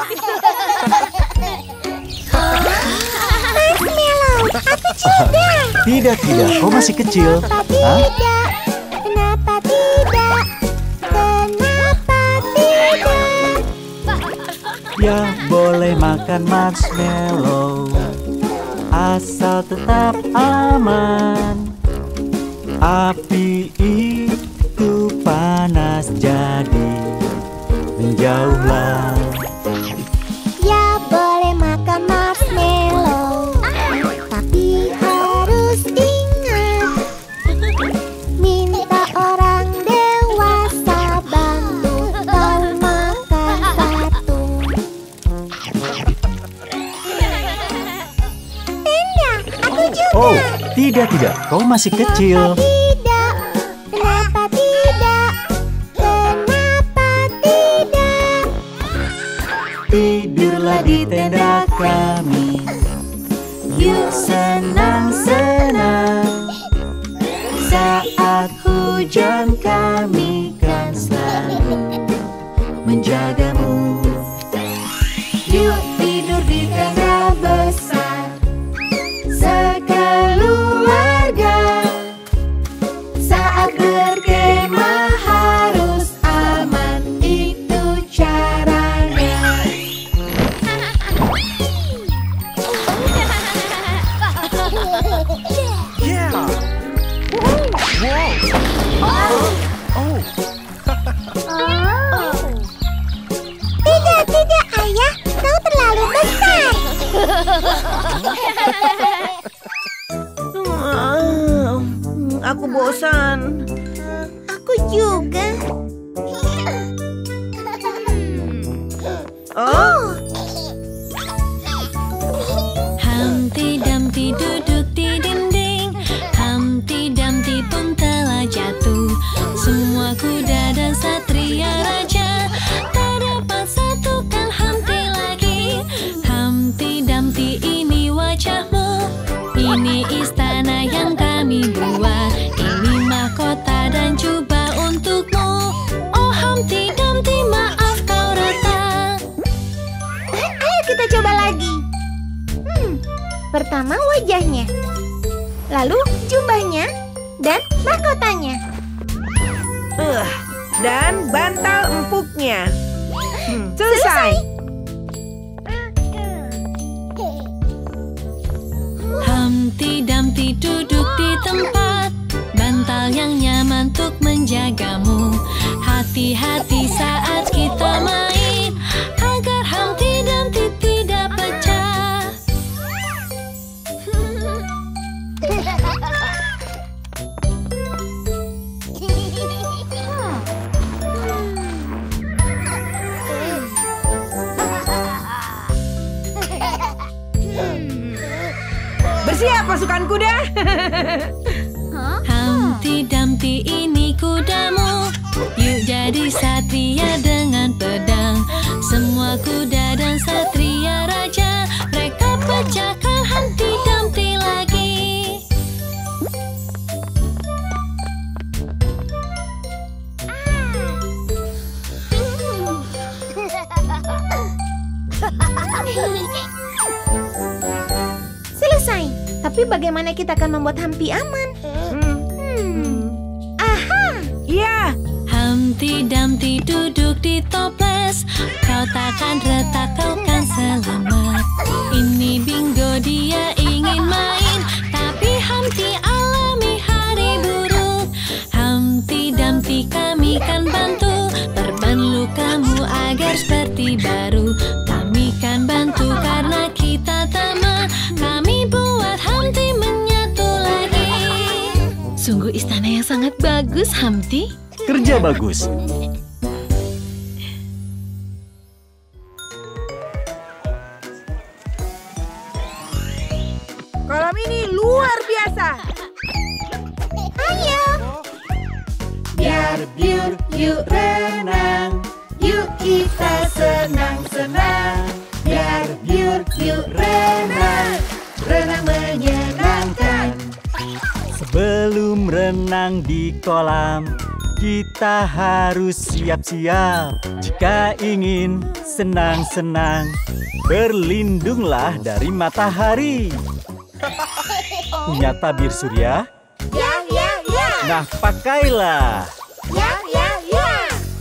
Marshmallow, aku juga. Tidak, tidak, kau masih kecil. Kenapa Hah? tidak? Kenapa tidak? Kenapa tidak? Ya, boleh makan marshmallow, asal tetap aman. Api itu panas, jadi menjauhlah. Ya, boleh makan marshmallow, tapi harus ingat, minta orang dewasa bantu kau makan satu. Tenda, aku juga. Oh, tidak, tidak, kau masih kecil. Tidak, kenapa tidak? Kenapa tidak? Tidurlah di tenda kami, yuk senang-senang. Saat hujan kami kan selalu menjagamu. Yuk tidur di tenda besar sekeluarga. Saat berkemah harus aman, itu caranya. Tidak, tidak, Ayah, kau terlalu besar. Aku bosan. Aku juga. Oh, Humpty Dumpty duduk di dinding. Humpty Dumpty pun telah jatuh. Semua kuda dan satria raja tak dapat satukan Pertama wajahnya, lalu jubahnya dan mahkotanya. Uh, dan bantal empuknya. Hmm, selesai. Humpty Dumpty duduk di tempat, bantal yang nyaman untuk menjagamu. Hati-hati saat kita main, agar Humpty Dumpty tidak pecah. Bersiap pasukan kuda. Humpty Dumpty ini kudamu, yuk jadi satria dengan pedang. Semua kuda dan satria raja, mereka pecahkan Humpty Dumpty lagi. Selesai. Tapi bagaimana kita akan membuat Humpty aman? Hmm. Hmm. Aha! Iya. Humpty Dumpty duduk di toples, kau takkan retak, kau kan selamat. Ini bingo, dia ingin main, tapi Humpty alami hari buruk. Humpty Dumpty kami kan bantu, perban lukamu agar seperti baru. Kami kan bantu karena kita teman, kami buat Humpty menyatu lagi. Sungguh istana yang sangat bagus, Humpty. Kerja bagus. Kolam ini luar biasa. Ayo. Biar biur yuk renang, yuk kita senang-senang. Biar biur yuk renang, renang menyenangkan. Sebelum renang di kolam, kita harus siap-siap. Jika ingin senang-senang, berlindunglah dari matahari. Punya tabir surya? Ya, ya, ya. Nah, pakailah. Ya, ya, ya.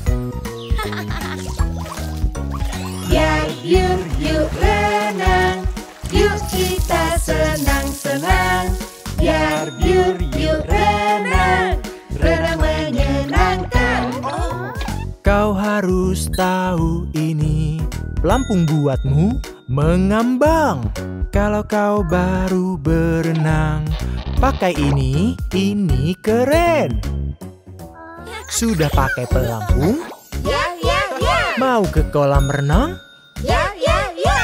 Biar biur yuk renang, yuk kita senang-senang. Biar biur yuk renang, renang menyenangkan. Kau harus tahu ini, pelampung buatmu mengambang. Kalau kau baru berenang, pakai ini, ini keren. Sudah pakai pelampung? Ya, ya, ya. Mau ke kolam renang? Ya, ya, ya.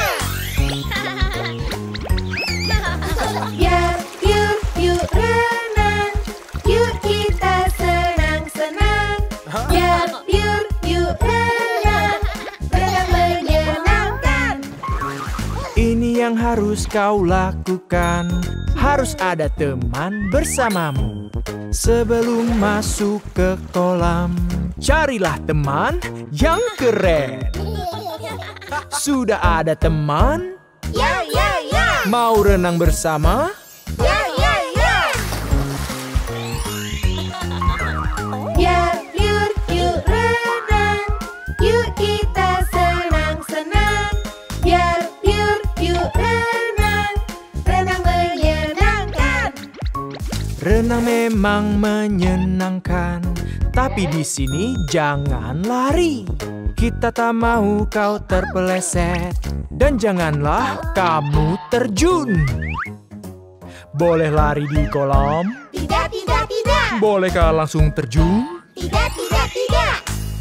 Biar biur yuk renang, yuk kita senang-senang. Biar biur yuk renang, renang menyenangkan. Ini yang harus kau lakukan. Harus ada teman bersamamu. Sebelum masuk ke kolam, carilah teman yang keren. Sudah ada teman? Ya, ya, ya. Mau renang bersama? Ya, ya, ya. Biar biur yuk renang, yuk kita senang-senang. Biar biur yuk renang, renang menyenangkan. Renang memang menyenangkan, tapi di sini jangan lari. Kita tak mau kau terpeleset, dan janganlah kamu terjun. Boleh lari di kolam? Tidak, tidak, tidak. Bolehkah langsung terjun? Tidak, tidak, tidak.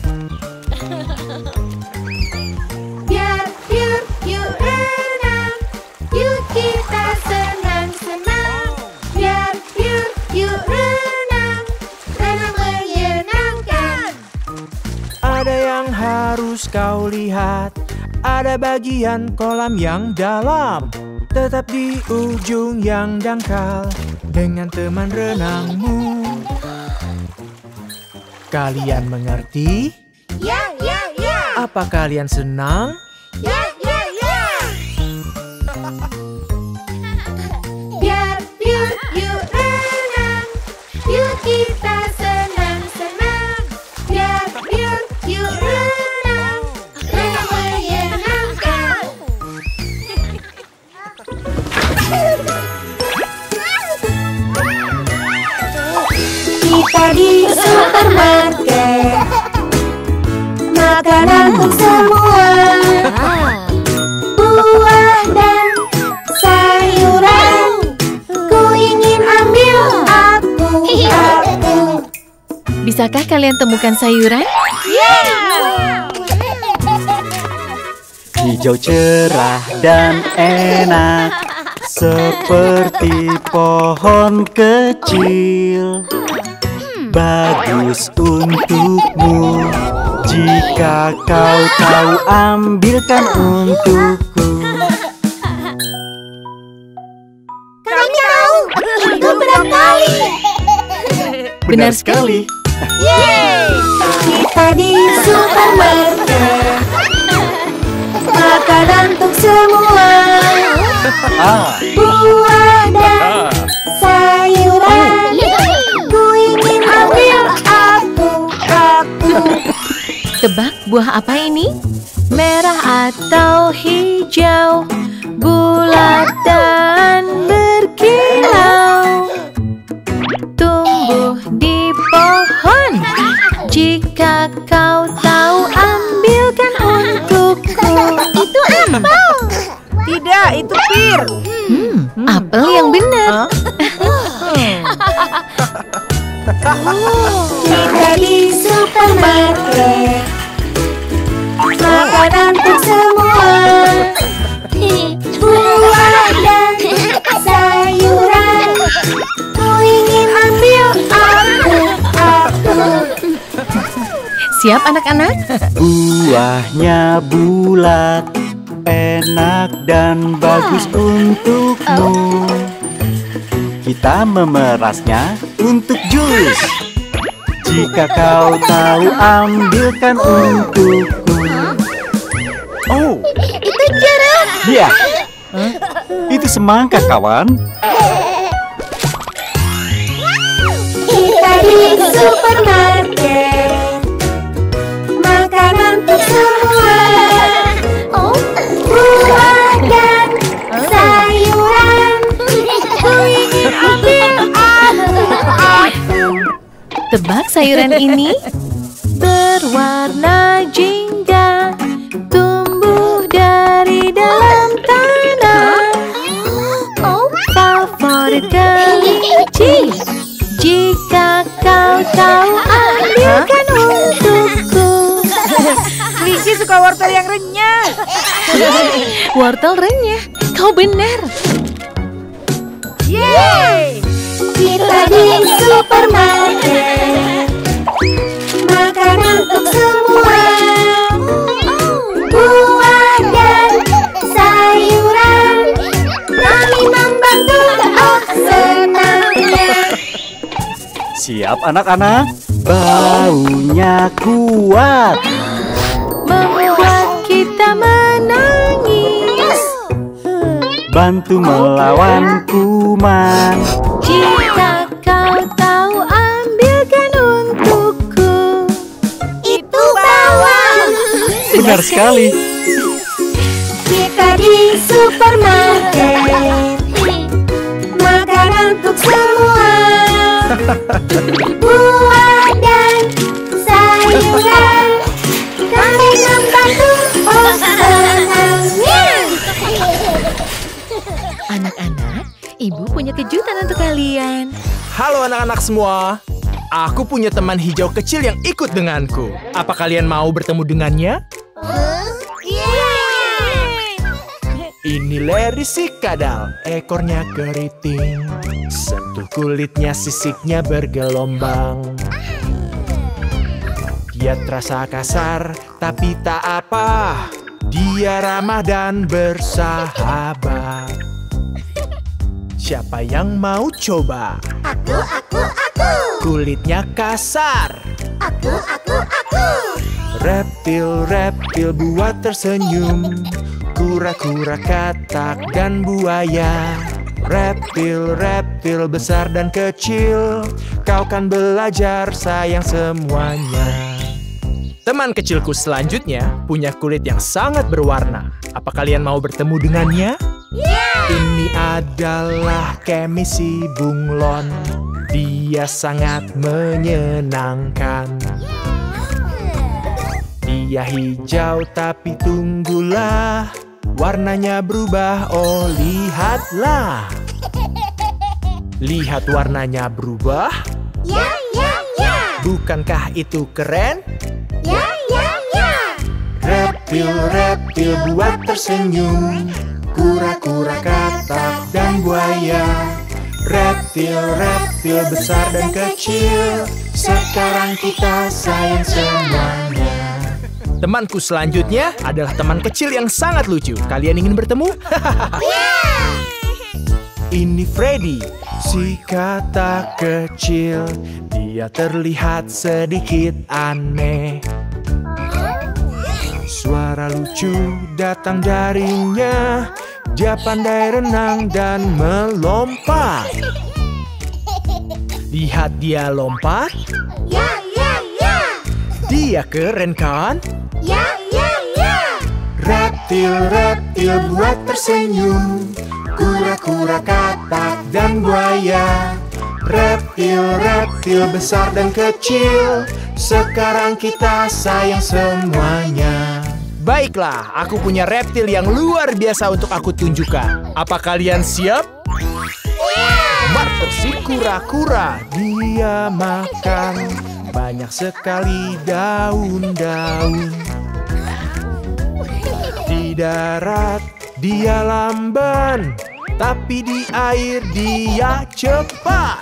Biar biur yuk renang, yuk kita senang-senang. Biar biur yuk renang, renang menyenangkan. Ada yang harus kau lihat, ada bagian kolam yang dalam. Tetap di ujung yang dangkal dengan teman renangmu. Kalian mengerti? Ya, ya, ya. Apa kalian senang? Ya, ya, ya. makanan untuk semua. Buah dan sayuran, ku ingin ambil aku, aku. Bisakah kalian temukan sayuran? Hijau cerah dan enak, seperti pohon kecil. Bagus untukmu, jika kau tahu ambilkan untukku. Kami tahu, itu berat kali. Benar sekali. Kita di supermarket, makanan untuk semua. Ah, Buah dan sayuran, ku ingin ambil aku, aku. Tebak buah apa ini? Merah atau hijau, bulat dan berkilau. Tumbuh di pohon, jika kau tahu ambilkan untukku. Itu apel. Tidak, itu pir. Hmm, apel yang benar. Kita di supermarket, makanan untuk semua. Buah dan sayuran, ku ingin ambil aku, aku. Siap anak-anak? buahnya bulat, enak dan bagus untukmu. Kita memerasnya untuk jus. Jika kau tahu ambilkan untukku. Oh, Itu jeruk. iya. Itu semangka, kawan. Kita di supermarket, makanan untuk semua. Buah dan sayuran, ku ingin ambil aku, aku. Tebak sayuran ini? Berwarna jingga, tumbuh dari dalam tanah. Favorit kelinci, jika kau tahu ambilkan untukku. Lizzie suka wortel yang renyah. Wortel renyah, kau benar. Yeay! Kita di supermarket, makanan untuk semua. Buah dan sayuran, kami membantu, oh senangnya. Siap anak-anak? Baunya kuat. Membuat kita menangis. Bantu melawan kuman. Jika kau tahu ambilkan untukku. Itu bawang. Benar sekali. Kita di supermarket, makanan untuk semua. Buah dan sayuran, kami membantu, oh senangnya. Anak-anak, ibu punya kejutan untuk kalian. Halo anak-anak semua. Aku punya teman hijau kecil yang ikut denganku. Apa kalian mau bertemu dengannya? Ini Larry si kadal, ekornya keriting, sentuh kulitnya sisiknya bergelombang. Dia terasa kasar, tapi tak apa. Dia ramah dan bersahabat. Siapa yang mau coba? Aku, aku, aku. Kulitnya kasar. Aku, aku, aku. Reptil-reptil buat tersenyum, kura-kura, katak, dan buaya. Reptil-reptil besar dan kecil, kau kan belajar sayang semuanya. Teman kecilku selanjutnya punya kulit yang sangat berwarna. Apa kalian mau bertemu dengannya? Ini adalah Kemi si bunglon. Dia sangat menyenangkan. Dia hijau tapi tunggulah, warnanya berubah, oh lihatlah. Lihat warnanya berubah. Ya, ya, ya. Bukankah itu keren? Ya, ya, ya. Reptil-reptil buat tersenyum, kura-kura, katak, dan buaya. Reptil-reptil besar dan kecil, sekarang kita sayang semuanya. Temanku selanjutnya adalah teman kecil yang sangat lucu. Kalian ingin bertemu? Ini Freddy, si katak kecil. Dia terlihat sedikit aneh. Suara lucu datang darinya. Dia pandai renang dan melompat. Lihat dia lompat. Ya, ya, ya. Dia keren kan? Ya, ya, ya. Reptil-reptil buat tersenyum, kura-kura, katak, dan buaya. Reptil-reptil besar dan kecil, sekarang kita sayang semuanya. Baiklah, aku punya reptil yang luar biasa untuk aku tunjukkan. Apa kalian siap? Marter si kura-kura, dia makan banyak sekali daun-daun. Di darat dia lamban, tapi di air dia cepat.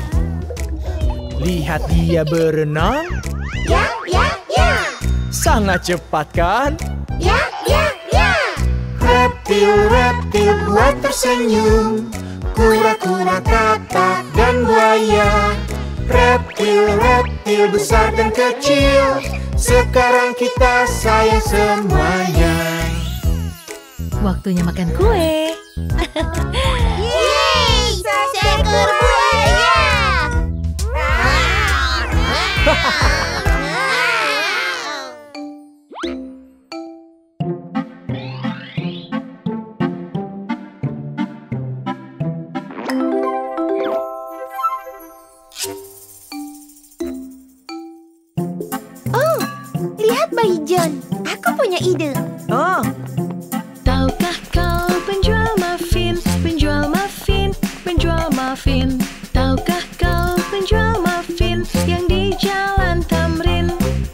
Lihat dia berenang. Ya, ya, ya. Sangat cepat kan? Ya, ya, ya. Reptil-reptil buat tersenyum, kura-kura, katak, dan buaya. Reptil-reptil besar dan kecil, sekarang kita sayang semuanya. Waktunya makan kue. Yeay, seekor buaya. Oh, lihat Bayi John. Aku punya ide. Oh, Tahukah kau penjual muffin, penjual muffin, penjual muffin? Tahukah kau penjual muffin yang di Jalan Tamrin?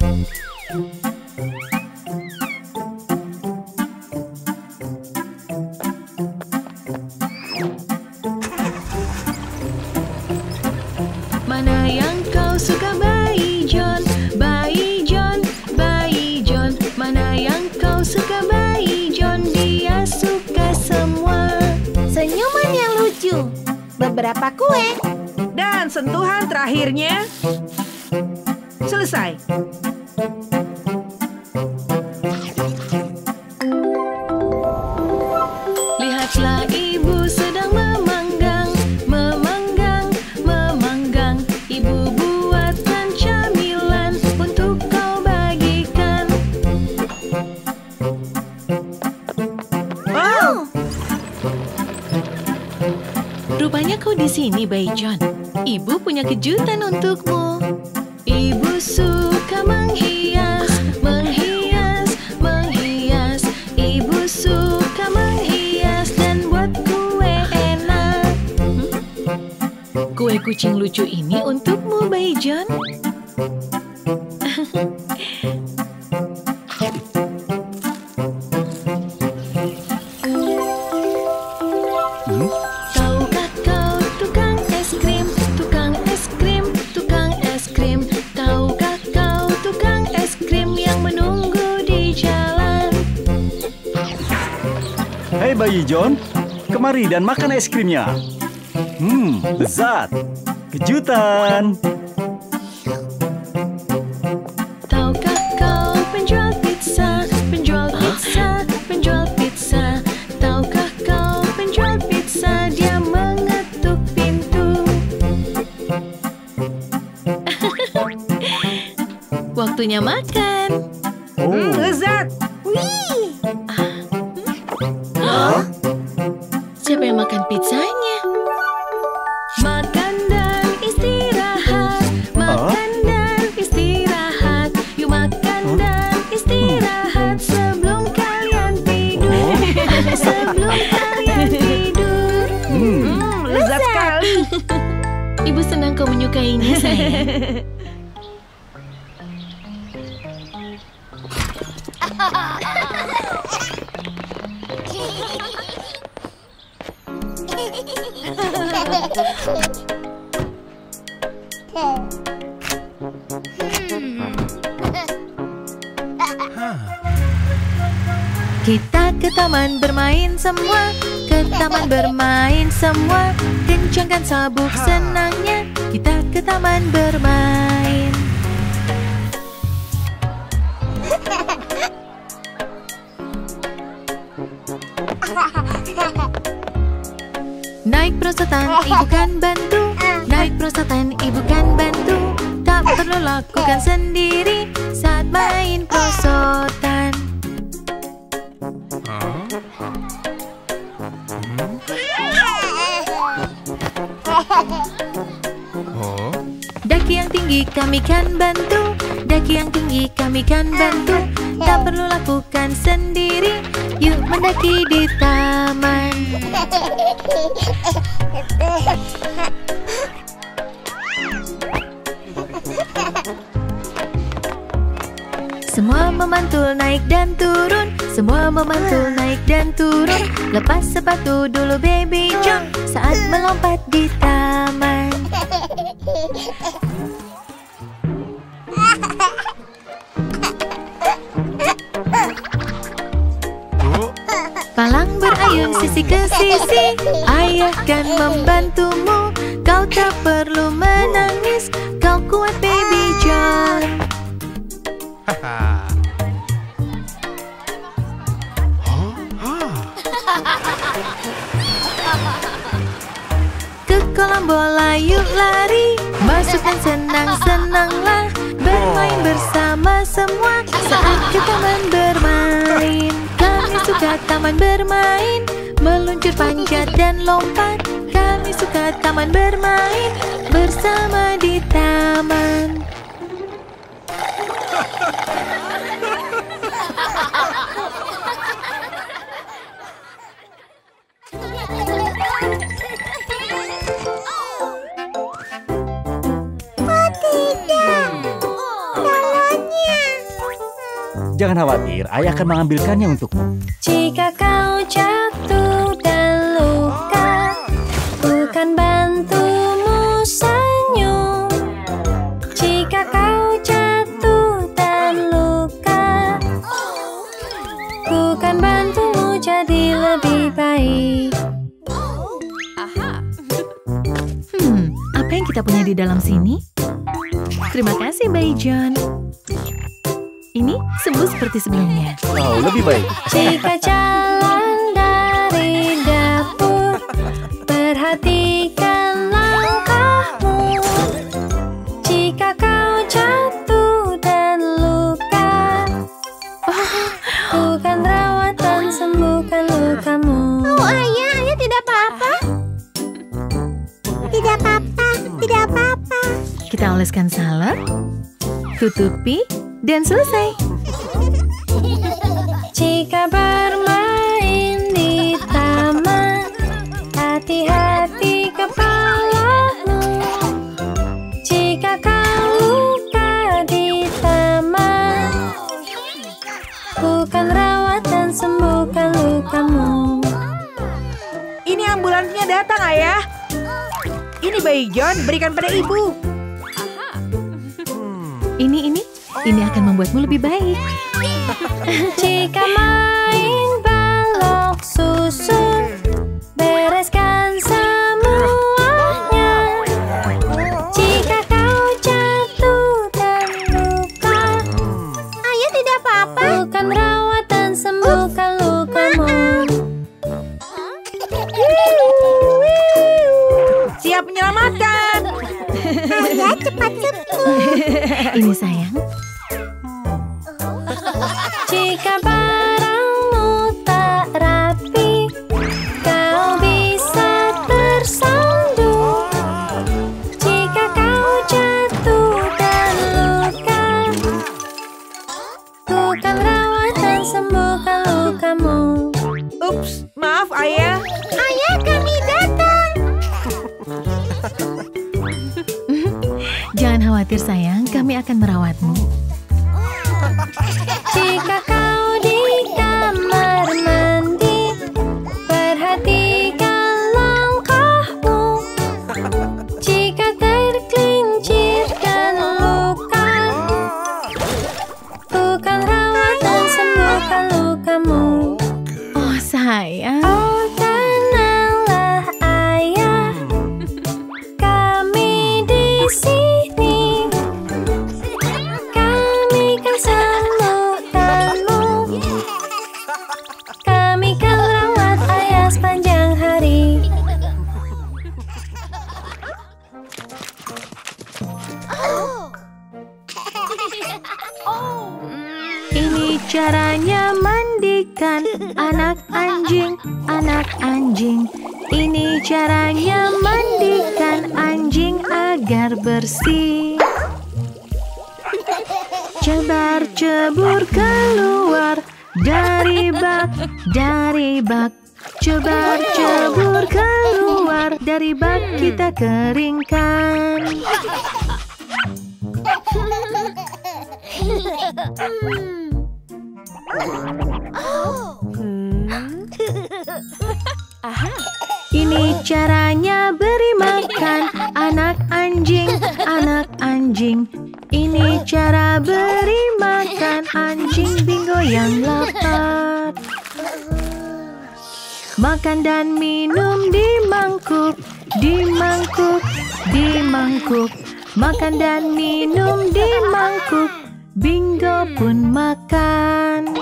Mana yang kau suka, Bayi John? Bayi John, Bayi John. Mana yang kau suka, Bayi John? Dia suka semua. Senyuman yang lucu. Beberapa kue. dan sentuhan terakhirnya selesai. Lihatlah ibu sedang memanggang, memanggang, memanggang. Ibu buatkan camilan untuk kau bagikan. Oh, Rupanya kau di sini, Bayi John. Ibu punya kejutan untukmu. Ibu suka menghias, menghias, menghias. Ibu suka menghias dan buat kue enak. Hmm? Kue kucing lucu ini untukmu, Bayi John. Tahukah kau tukang es krim, tukang es krim, tukang es krim? Tahukah kau tukang es krim yang menunggu di jalan? Hei Bayi John, kemari dan makan es krimnya. Hmm, lezat. Kejutan. Tahukah kau penjual pizza, penjual pizza, penjual pizza? Tahukah kau penjual pizza, dia mengetuk pintu. Waktunya makan. hmm, lezat. Siapa yang makan pizzanya? Makan dan istirahat, makan dan istirahat. Yuk makan dan istirahat. kau menyukainya, sayang. Kita ke taman bermain semua, ke taman bermain semua. Kencangkan sabuk senangnya, kita ke taman bermain. Naik perosotan, ibu kan bantu. Naik perosotan, ibu kan bantu. Tak perlu lakukan sendiri saat main perosotan. Daki yang tinggi kami kan bantu. Daki yang tinggi kami kan bantu. Tak perlu lakukan sendiri. Yuk mendaki di taman. Semua memantul naik dan turun. Semua memantul naik dan turun. Lepas sepatu dulu baby John saat melompat di taman. Palang berayun sisi ke sisi. Ayah kan membantumu. Kau tak perlu menangis. Kau kuat baby John. Ke kolam bola yuk lari. Masuk dan senang-senanglah. Bermain bersama semua saat ke taman bermain. Kami suka taman bermain. Meluncur, panjat, dan lompat. Kami suka taman bermain. Bersama di taman. Jangan khawatir, ayah akan mengambilkannya untukmu. Jika kau jatuh dan luka, bukan bantumu senyum. Jika kau jatuh dan luka, bukan bantumu jadi lebih baik. Hmm, apa yang kita punya di dalam sini? Terima kasih, Bayi John. Ini sembuh seperti sebelumnya. Oh, lebih baik. Jika jalan dari dapur, perhatikan langkahmu. Jika kau jatuh dan luka, bukan rawat dan sembuhkan lukamu. Oh ayah, ayah tidak apa-apa. Tidak apa-apa, tidak apa-apa. Kita oleskan salep, tutupi, dan selesai. Jika bermain di taman, hati-hati kepalamu. Jika kau luka di taman, bukan rawat dan sembuhkan lukamu. Ini ambulansnya datang, ayah. Ini Bayi John, berikan pada ibu. Ini, ini, ini akan membuatmu lebih baik. Jika main balok susun, bereskan semuanya. Jika kau jatuh dan luka, Ayah tidak apa-apa. bukan rawat dan sembuhkan lukamu. Siap menyelamatkan. Ayah cepat sembuh. Ini sayang. Jika barangmu tak rapi, kau bisa tersandung. Jika kau jatuh dan luka, bukan rawat dan sembuhkan lukamu. Ups, maaf ayah. Ayah kami datang. khawatir sayang, kami akan merawatmu. Jika kau di kamar mandi, perhatikan langkahmu. Jika tergelincirkan luka, bukan rawat dan sembuhkan lukamu. Oh sayang. Oh tenanglah ayah, kami di sini. Kami kan sembuhkanmu. Kami kan rawat ayah sepanjang hari. Ini caranya mandikan anak anjing, anak anjing. Ini caranya mandikan anjing agar bersih. Cebar cebur keluar dari bak, dari bak. Cebar cebur keluar dari bak, kita keringkan. Ini caranya beri makan anak anjing, anak anjing. Ini cara beri makan anjing Bingo yang lapar. Makan dan minum di mangkuk, di mangkuk, di mangkuk. Makan dan minum di mangkuk, Bingo pun makan.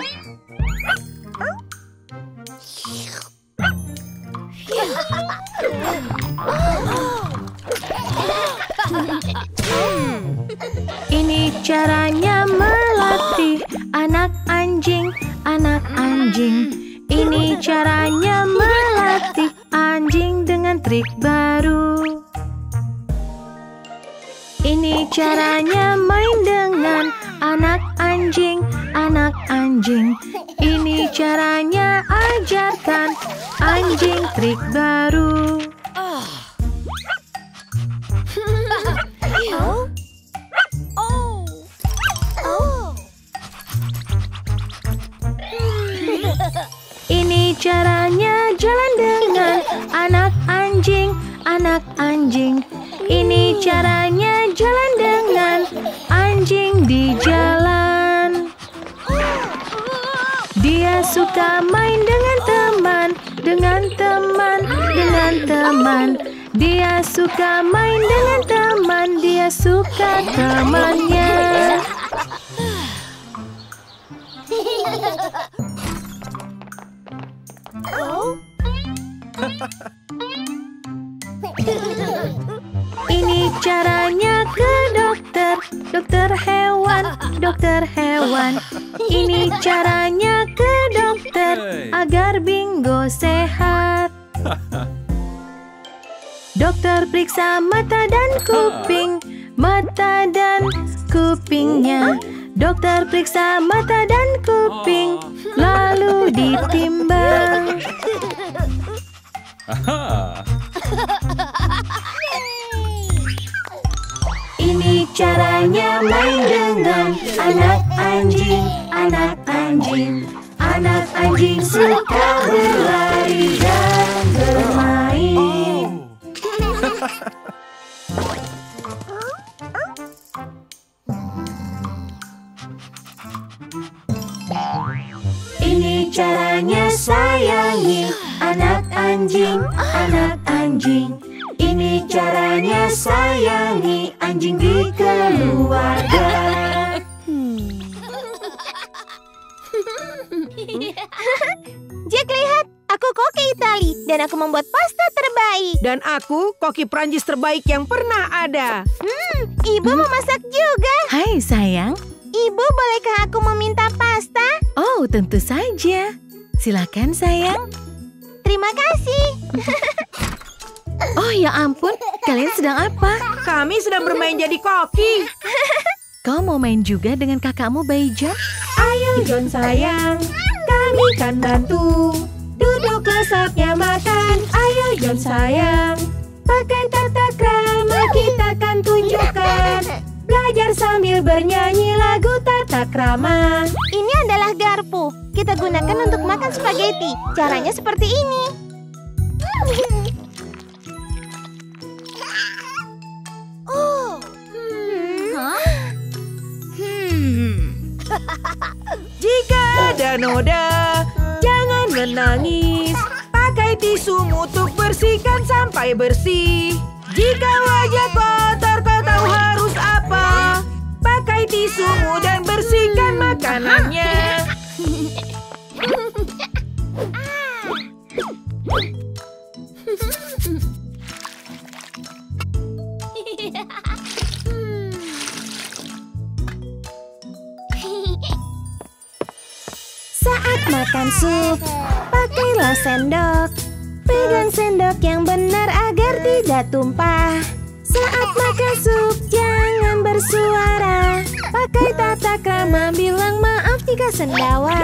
Ini caranya melatih anak anjing, anak anjing. Ini caranya melatih anjing dengan trik baru. Ini caranya main dengan anak anjing, anak anjing. Ini caranya ajarkan anjing trik baru. Ini caranya jalan dengan anak anjing, anak anjing. Ini caranya jalan dengan anjing di jalan. Dia suka main dengan teman, dengan teman, dengan teman. Dia suka main dengan teman, dia suka temannya. Ini caranya ke dokter, dokter hewan, dokter hewan. Ini caranya ke dokter agar Bingo sehat. Dokter periksa mata dan kuping, mata dan kupingnya. Dokter periksa mata dan kuping, lalu ditimbang. Ini caranya main dengan anak anjing, anak anjing. Anak anjing suka berlari dan bermain. Ini caranya sayangi anak anjing, anak anjing. Ini caranya sayangi anjing di keluarga. Jack, lihat, aku koki Itali dan aku membuat pasta terbaik. Dan aku koki Prancis terbaik yang pernah ada. Hmm, ibu memasak juga. Hai sayang. Ibu, bolehkah aku meminta pasta? Oh, tentu saja. Silakan sayang. Terima kasih. Oh ya ampun, kalian sedang apa? Kami sedang bermain jadi koki. Kau mau main juga dengan kakakmu, Bayi John? Ayo John sayang, kami kan bantu. Duduk saatnya makan. Ayo John sayang, pakai tata krama kita kan tunjukkan. Belajar belajar sambil bernyanyi lagu tata krama. Ini adalah garpu. Kita gunakan untuk makan spaghetti. Caranya seperti ini. Oh. Jika ada noda, jangan menangis. Pakai tisumu untuk bersihkan sampai bersih. Jika wajah kotor, kau tahu harus apa? Pakai tisumu dan bersihkan makanannya. Saat makan sup, pakailah sendok. Pegang sendok yang benar agar tidak tumpah. Saat makan sup, jangan bersuara. Pakai tata krama, bilang maaf jika sendawa.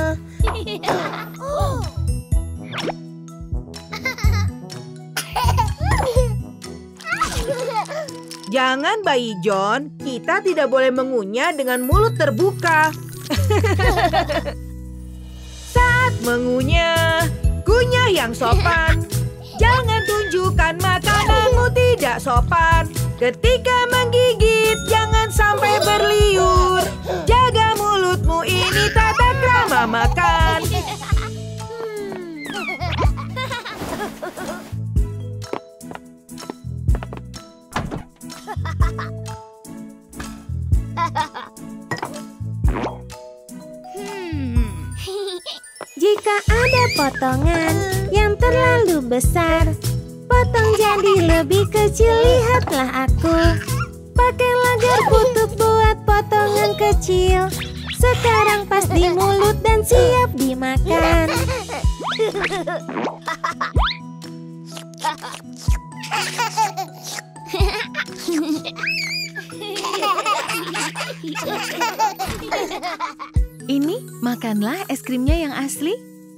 Jangan, Bayi John. Kita tidak boleh mengunyah dengan mulut terbuka. Saat mengunyah, kunyah yang sopan. Jangan tunjukkan makananmu tidak sopan. Ketika menggigit, jangan sampai berliur. Jaga mulutmu, ini tata krama makan. Jika ada potongan yang terlalu besar, potong jadi lebih kecil, lihatlah aku. Pakailah garpu untuk buat potongan kecil. Sekarang pas di mulut dan siap dimakan. Ini, makanlah es krimnya yang asli.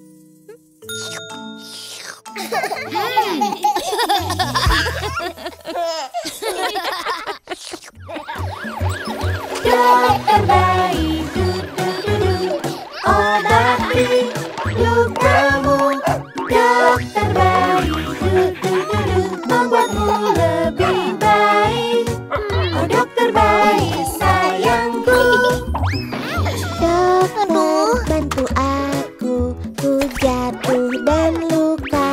Dokter bayi, du du du du, obati lukamu. Dokter bayi, du du du du, membuatmu lebih baik. Oh dokter bayi sayangku. Dokter, bantu aku. Ku jatuh dan luka.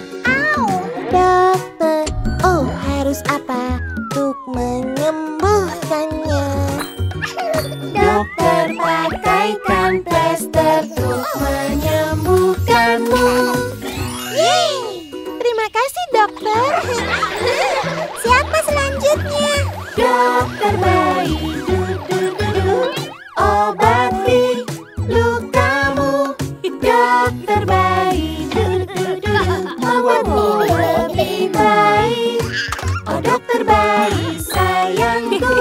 Dokter, oh harus apa untuk menyembuhkannya? Dokter pakaikan plester untuk menyembuhkanmu. Yeay, terima kasih dokter. Siapa selanjutnya? Dokter bayi, du du du du, obati lukamu. Dokter bayi, du du du du, membuatmu lebih baik. Oh dokter bayi sayangku.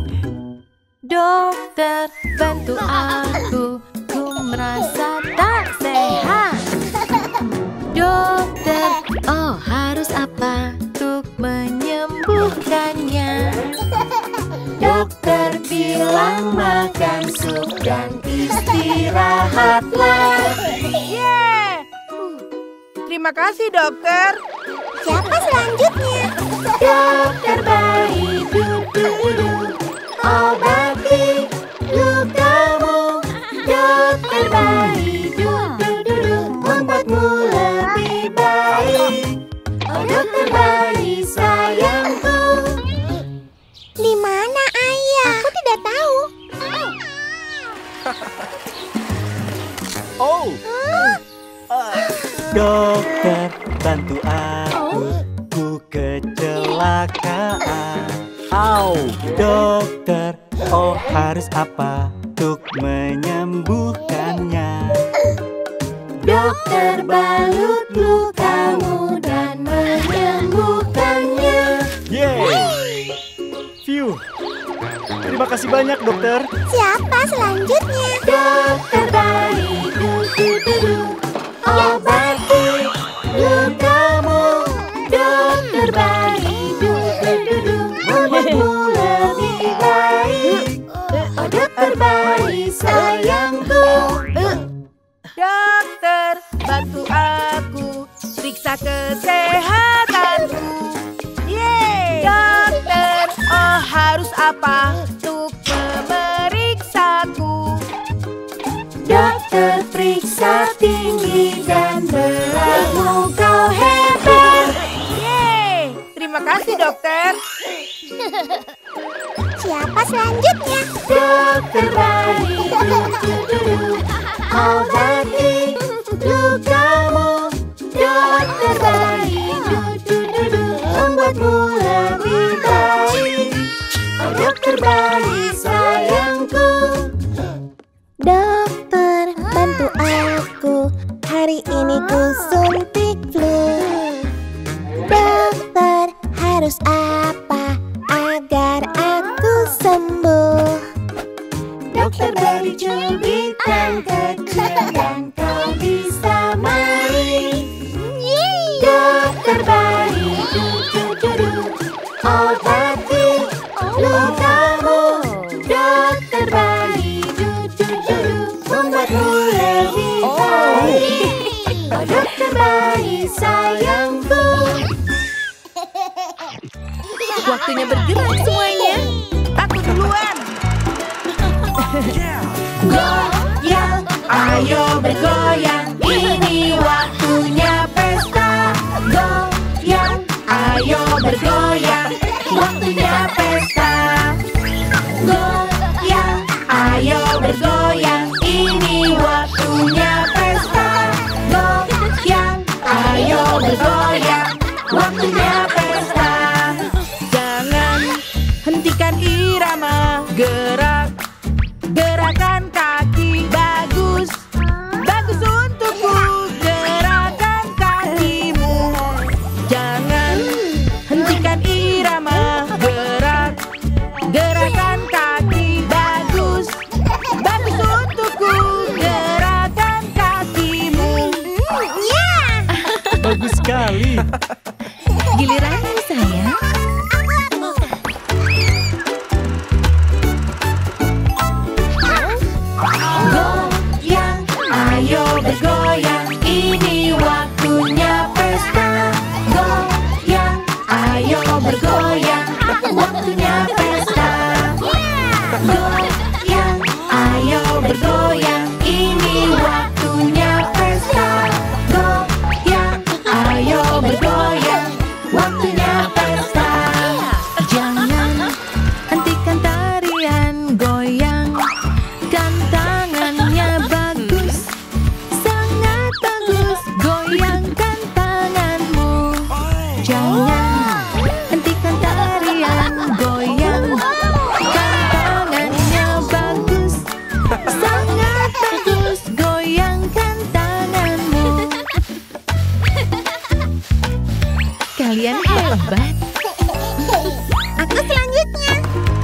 Dokter, bantu aku. Ku merasa tak sehat. Dokter, oh harus apa untuk menyembuhkannya? Dokter bilang makan sup dan istirahatlah. Yeah. Terima kasih dokter. Siapa selanjutnya? Dokter bayi, du du du du, obati lukamu. Dokter bayi, du du du du, membuatmu lebih baik. Oh dokter bayi sayangku. Di mana ayah? Aku tidak tahu. Oh, Dokter, bantu aku. Ku kecelakaan. Au, dokter, oh harus apa untuk menyembuhkannya? Dokter balut lukamu dan menyembuhkannya. Yeay! Phew! Terima kasih banyak, dokter. Siapa selanjutnya? Dokter bayi, du du du du, obati lukamu. Dokter bayi, du du du du, membuatmu lebih baik. periksa kesehatanku. Yeay! Dokter, oh harus apa untuk memeriksaku? Dokter periksa tinggi dan beratmu, kau hebat. Yeay! Terima kasih dokter. Siapa selanjutnya? Dokter bayi, du-du-du-du, obati lukamu. Dokter bayi, du-du-du-du, membuatmu lebih baik. Oh dokter bayi sayangku. Dokter, bantu aku. Hari ini ku suntik flu. Dokter, harus apa agar aku sembuh? Dokter beri cubitan kecil dan kau bisa main. Dokter bayi, du-du-du-du, obati lukamu. Dokter bayi, du-du-du-du, membuatmu lebih baik. Oh dokter bayi sayangku. Waktunya bergerak semuanya. Aku duluan. Goyang, ayo bergoyang, ini waktunya pesta. Goyang, ayo bergoyang, waktunya pesta. Goyang, ayo bergoyang, ini waktunya pesta. Goyang, ayo bergoyang, waktunya pesta. Jangan hentikan irama, gerak, gerakan kaki bagus, bagus untukku, gerakan kakimu. Jangan hentikan irama, gerak, gerakan kaki bagus, bagus untukku, gerakan kakimu. Bagus sekali. Giliranmu sayang. Goyang, ayo bergoyang, ini waktunya pesta. Goyang, ayo bergoyang, waktunya pesta. Goyang, ayo bergoyang, ini waktunya pesta. Goyang, ayo bergoyang, waktunya pesta. Jangan hentikan tarian, goyang kan tangannya bagus, sangat bagus, goyangkan tanganmu. Jangan hentikan tarian, goyang kan tangannya bagus, sangat bagus, goyangkan tanganmu. Kalian hebat. Aku selanjutnya.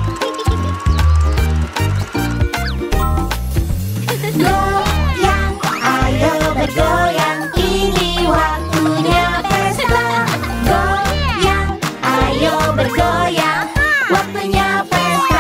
Goyang, ayo bergoyang, ini waktunya pesta. Goyang, ayo bergoyang, waktunya pesta.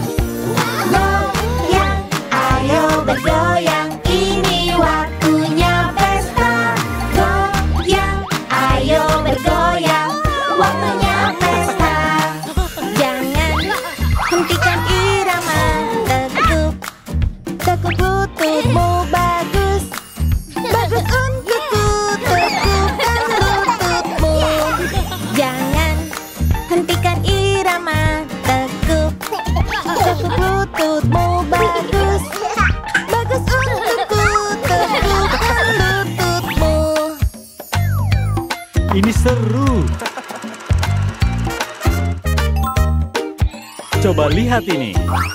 Goyang, ayo bergoyang, ini waktunya pesta. Goyang, ayo bergoyang, waktunya pesta. Jangan hentikan irama, tekuk, tekuk lututmu bagus, bagus untukku, tekukkan lututmu. Jangan hentikan irama, tekuk, tekuk lututmu bagus, bagus untukku, tekukkan lututmu. Ini seru. Coba lihat ini.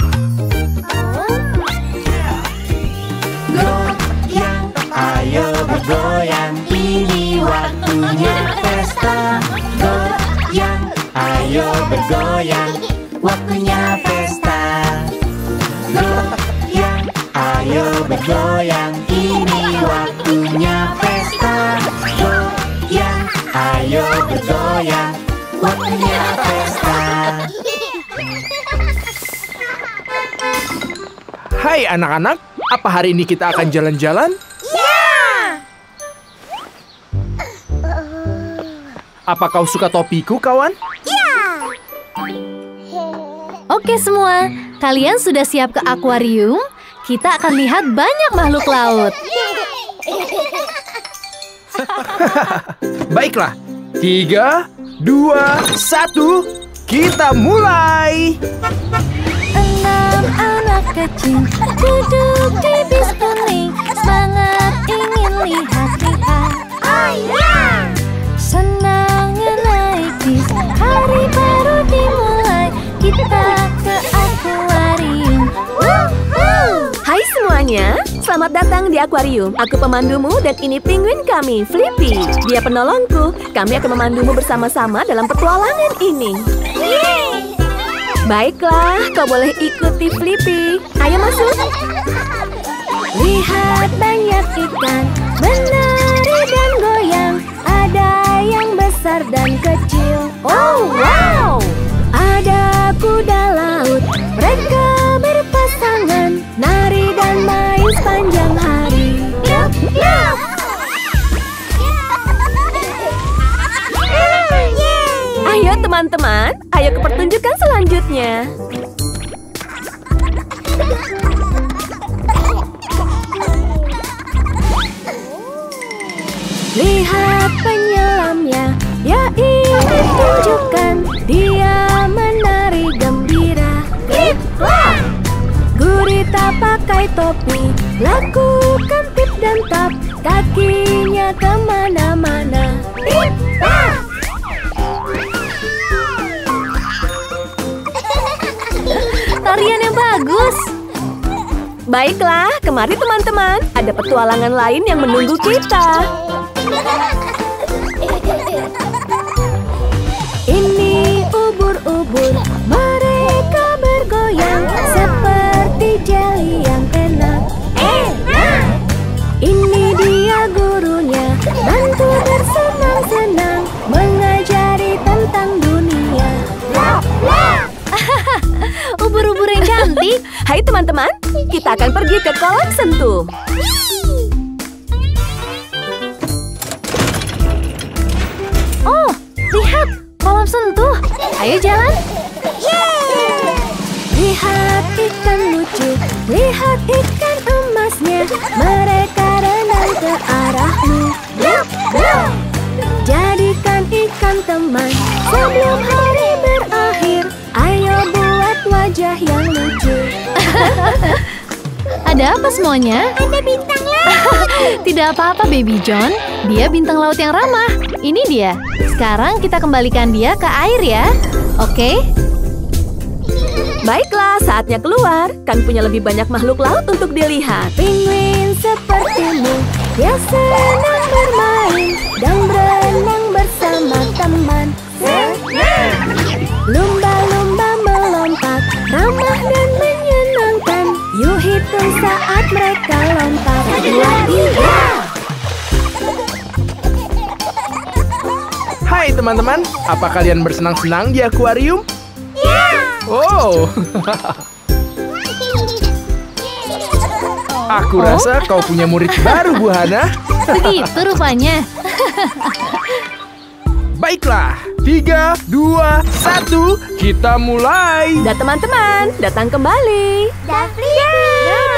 Goyang, ayo bergoyang, ini waktunya pesta. Goyang, ayo bergoyang, waktunya pesta. Goyang, ayo bergoyang, ini waktunya pesta. Goyang, ayo bergoyang, waktunya pesta. Hai anak-anak, apa hari ini kita akan jalan-jalan? Ya! Apa kau suka topiku, kawan? Oke semua, kalian sudah siap ke akuarium? Kita akan lihat banyak makhluk laut. Baiklah, tiga, dua, satu, kita mulai. Enam anak kecil duduk di bis kuning, semangat ingin lihat-lihat. Senangnya naik bis, hari baru dimulai, kita ke akuarium. Hai semuanya, selamat datang di akuarium. Aku pemandumu dan ini penguin kami, Flippy. Dia penolongku. Kami akan memandumu bersama-sama dalam petualangan ini. Baiklah, kau boleh ikuti Flippy. Ayo masuk. Lihat banyak ikan menari dan goyang, ada yang besar dan kecil. Oh wow! Ada kuda laut, mereka berpasangan, nari dan main sepanjang hari. Yup, yup. Ayo teman-teman, ayo ke pertunjukan selanjutnya. Lihat penyelamnya, dia ingin tunjukkan, dia menari gembira. Gurita pakai topi, lakukan tip dan tap, kakinya kemana-mana. Tarian yang bagus. Baiklah, kemari teman-teman. Ada petualangan lain yang menunggu kita. Ini ubur-ubur, mereka bergoyang seperti jeli yang enak. Enak. Ini dia gurunya, bantu bersenang-senang, mengajari tentang dunia. Ubur-ubur yang cantik. Hai teman-teman, kita akan pergi ke kolam sentuh. Oh, lihat kolam sentuh. Ayo jalan. Lihat ikan lucu, lihat ikan emasnya, mereka renang ke arahmu. Jadikan ikan teman sebelum hari berakhir. Ayo buat wajah yang lucu. Ada apa semuanya? Ada bintang laut. Tidak apa-apa Baby John, dia bintang laut yang ramah. Ini dia. Sekarang kita kembalikan dia ke air ya. Oke? Baiklah, saatnya keluar. Kami punya lebih banyak makhluk laut untuk dilihat. Penguin sepertimu, dia senang bermain dan berenang bersama teman. Lumba-lumba melompat, ramah dan menyenangkan. Yuk hitung saat mereka lompat. Dua, tiga. Hai teman-teman, apa kalian bersenang-senang di akuarium? Ya. Oh, aku rasa kau punya murid baru, Bu Hana. Begitu rupanya. Baiklah, tiga, dua, satu, kita mulai. Dan teman-teman, datang kembali. Dan Flippy.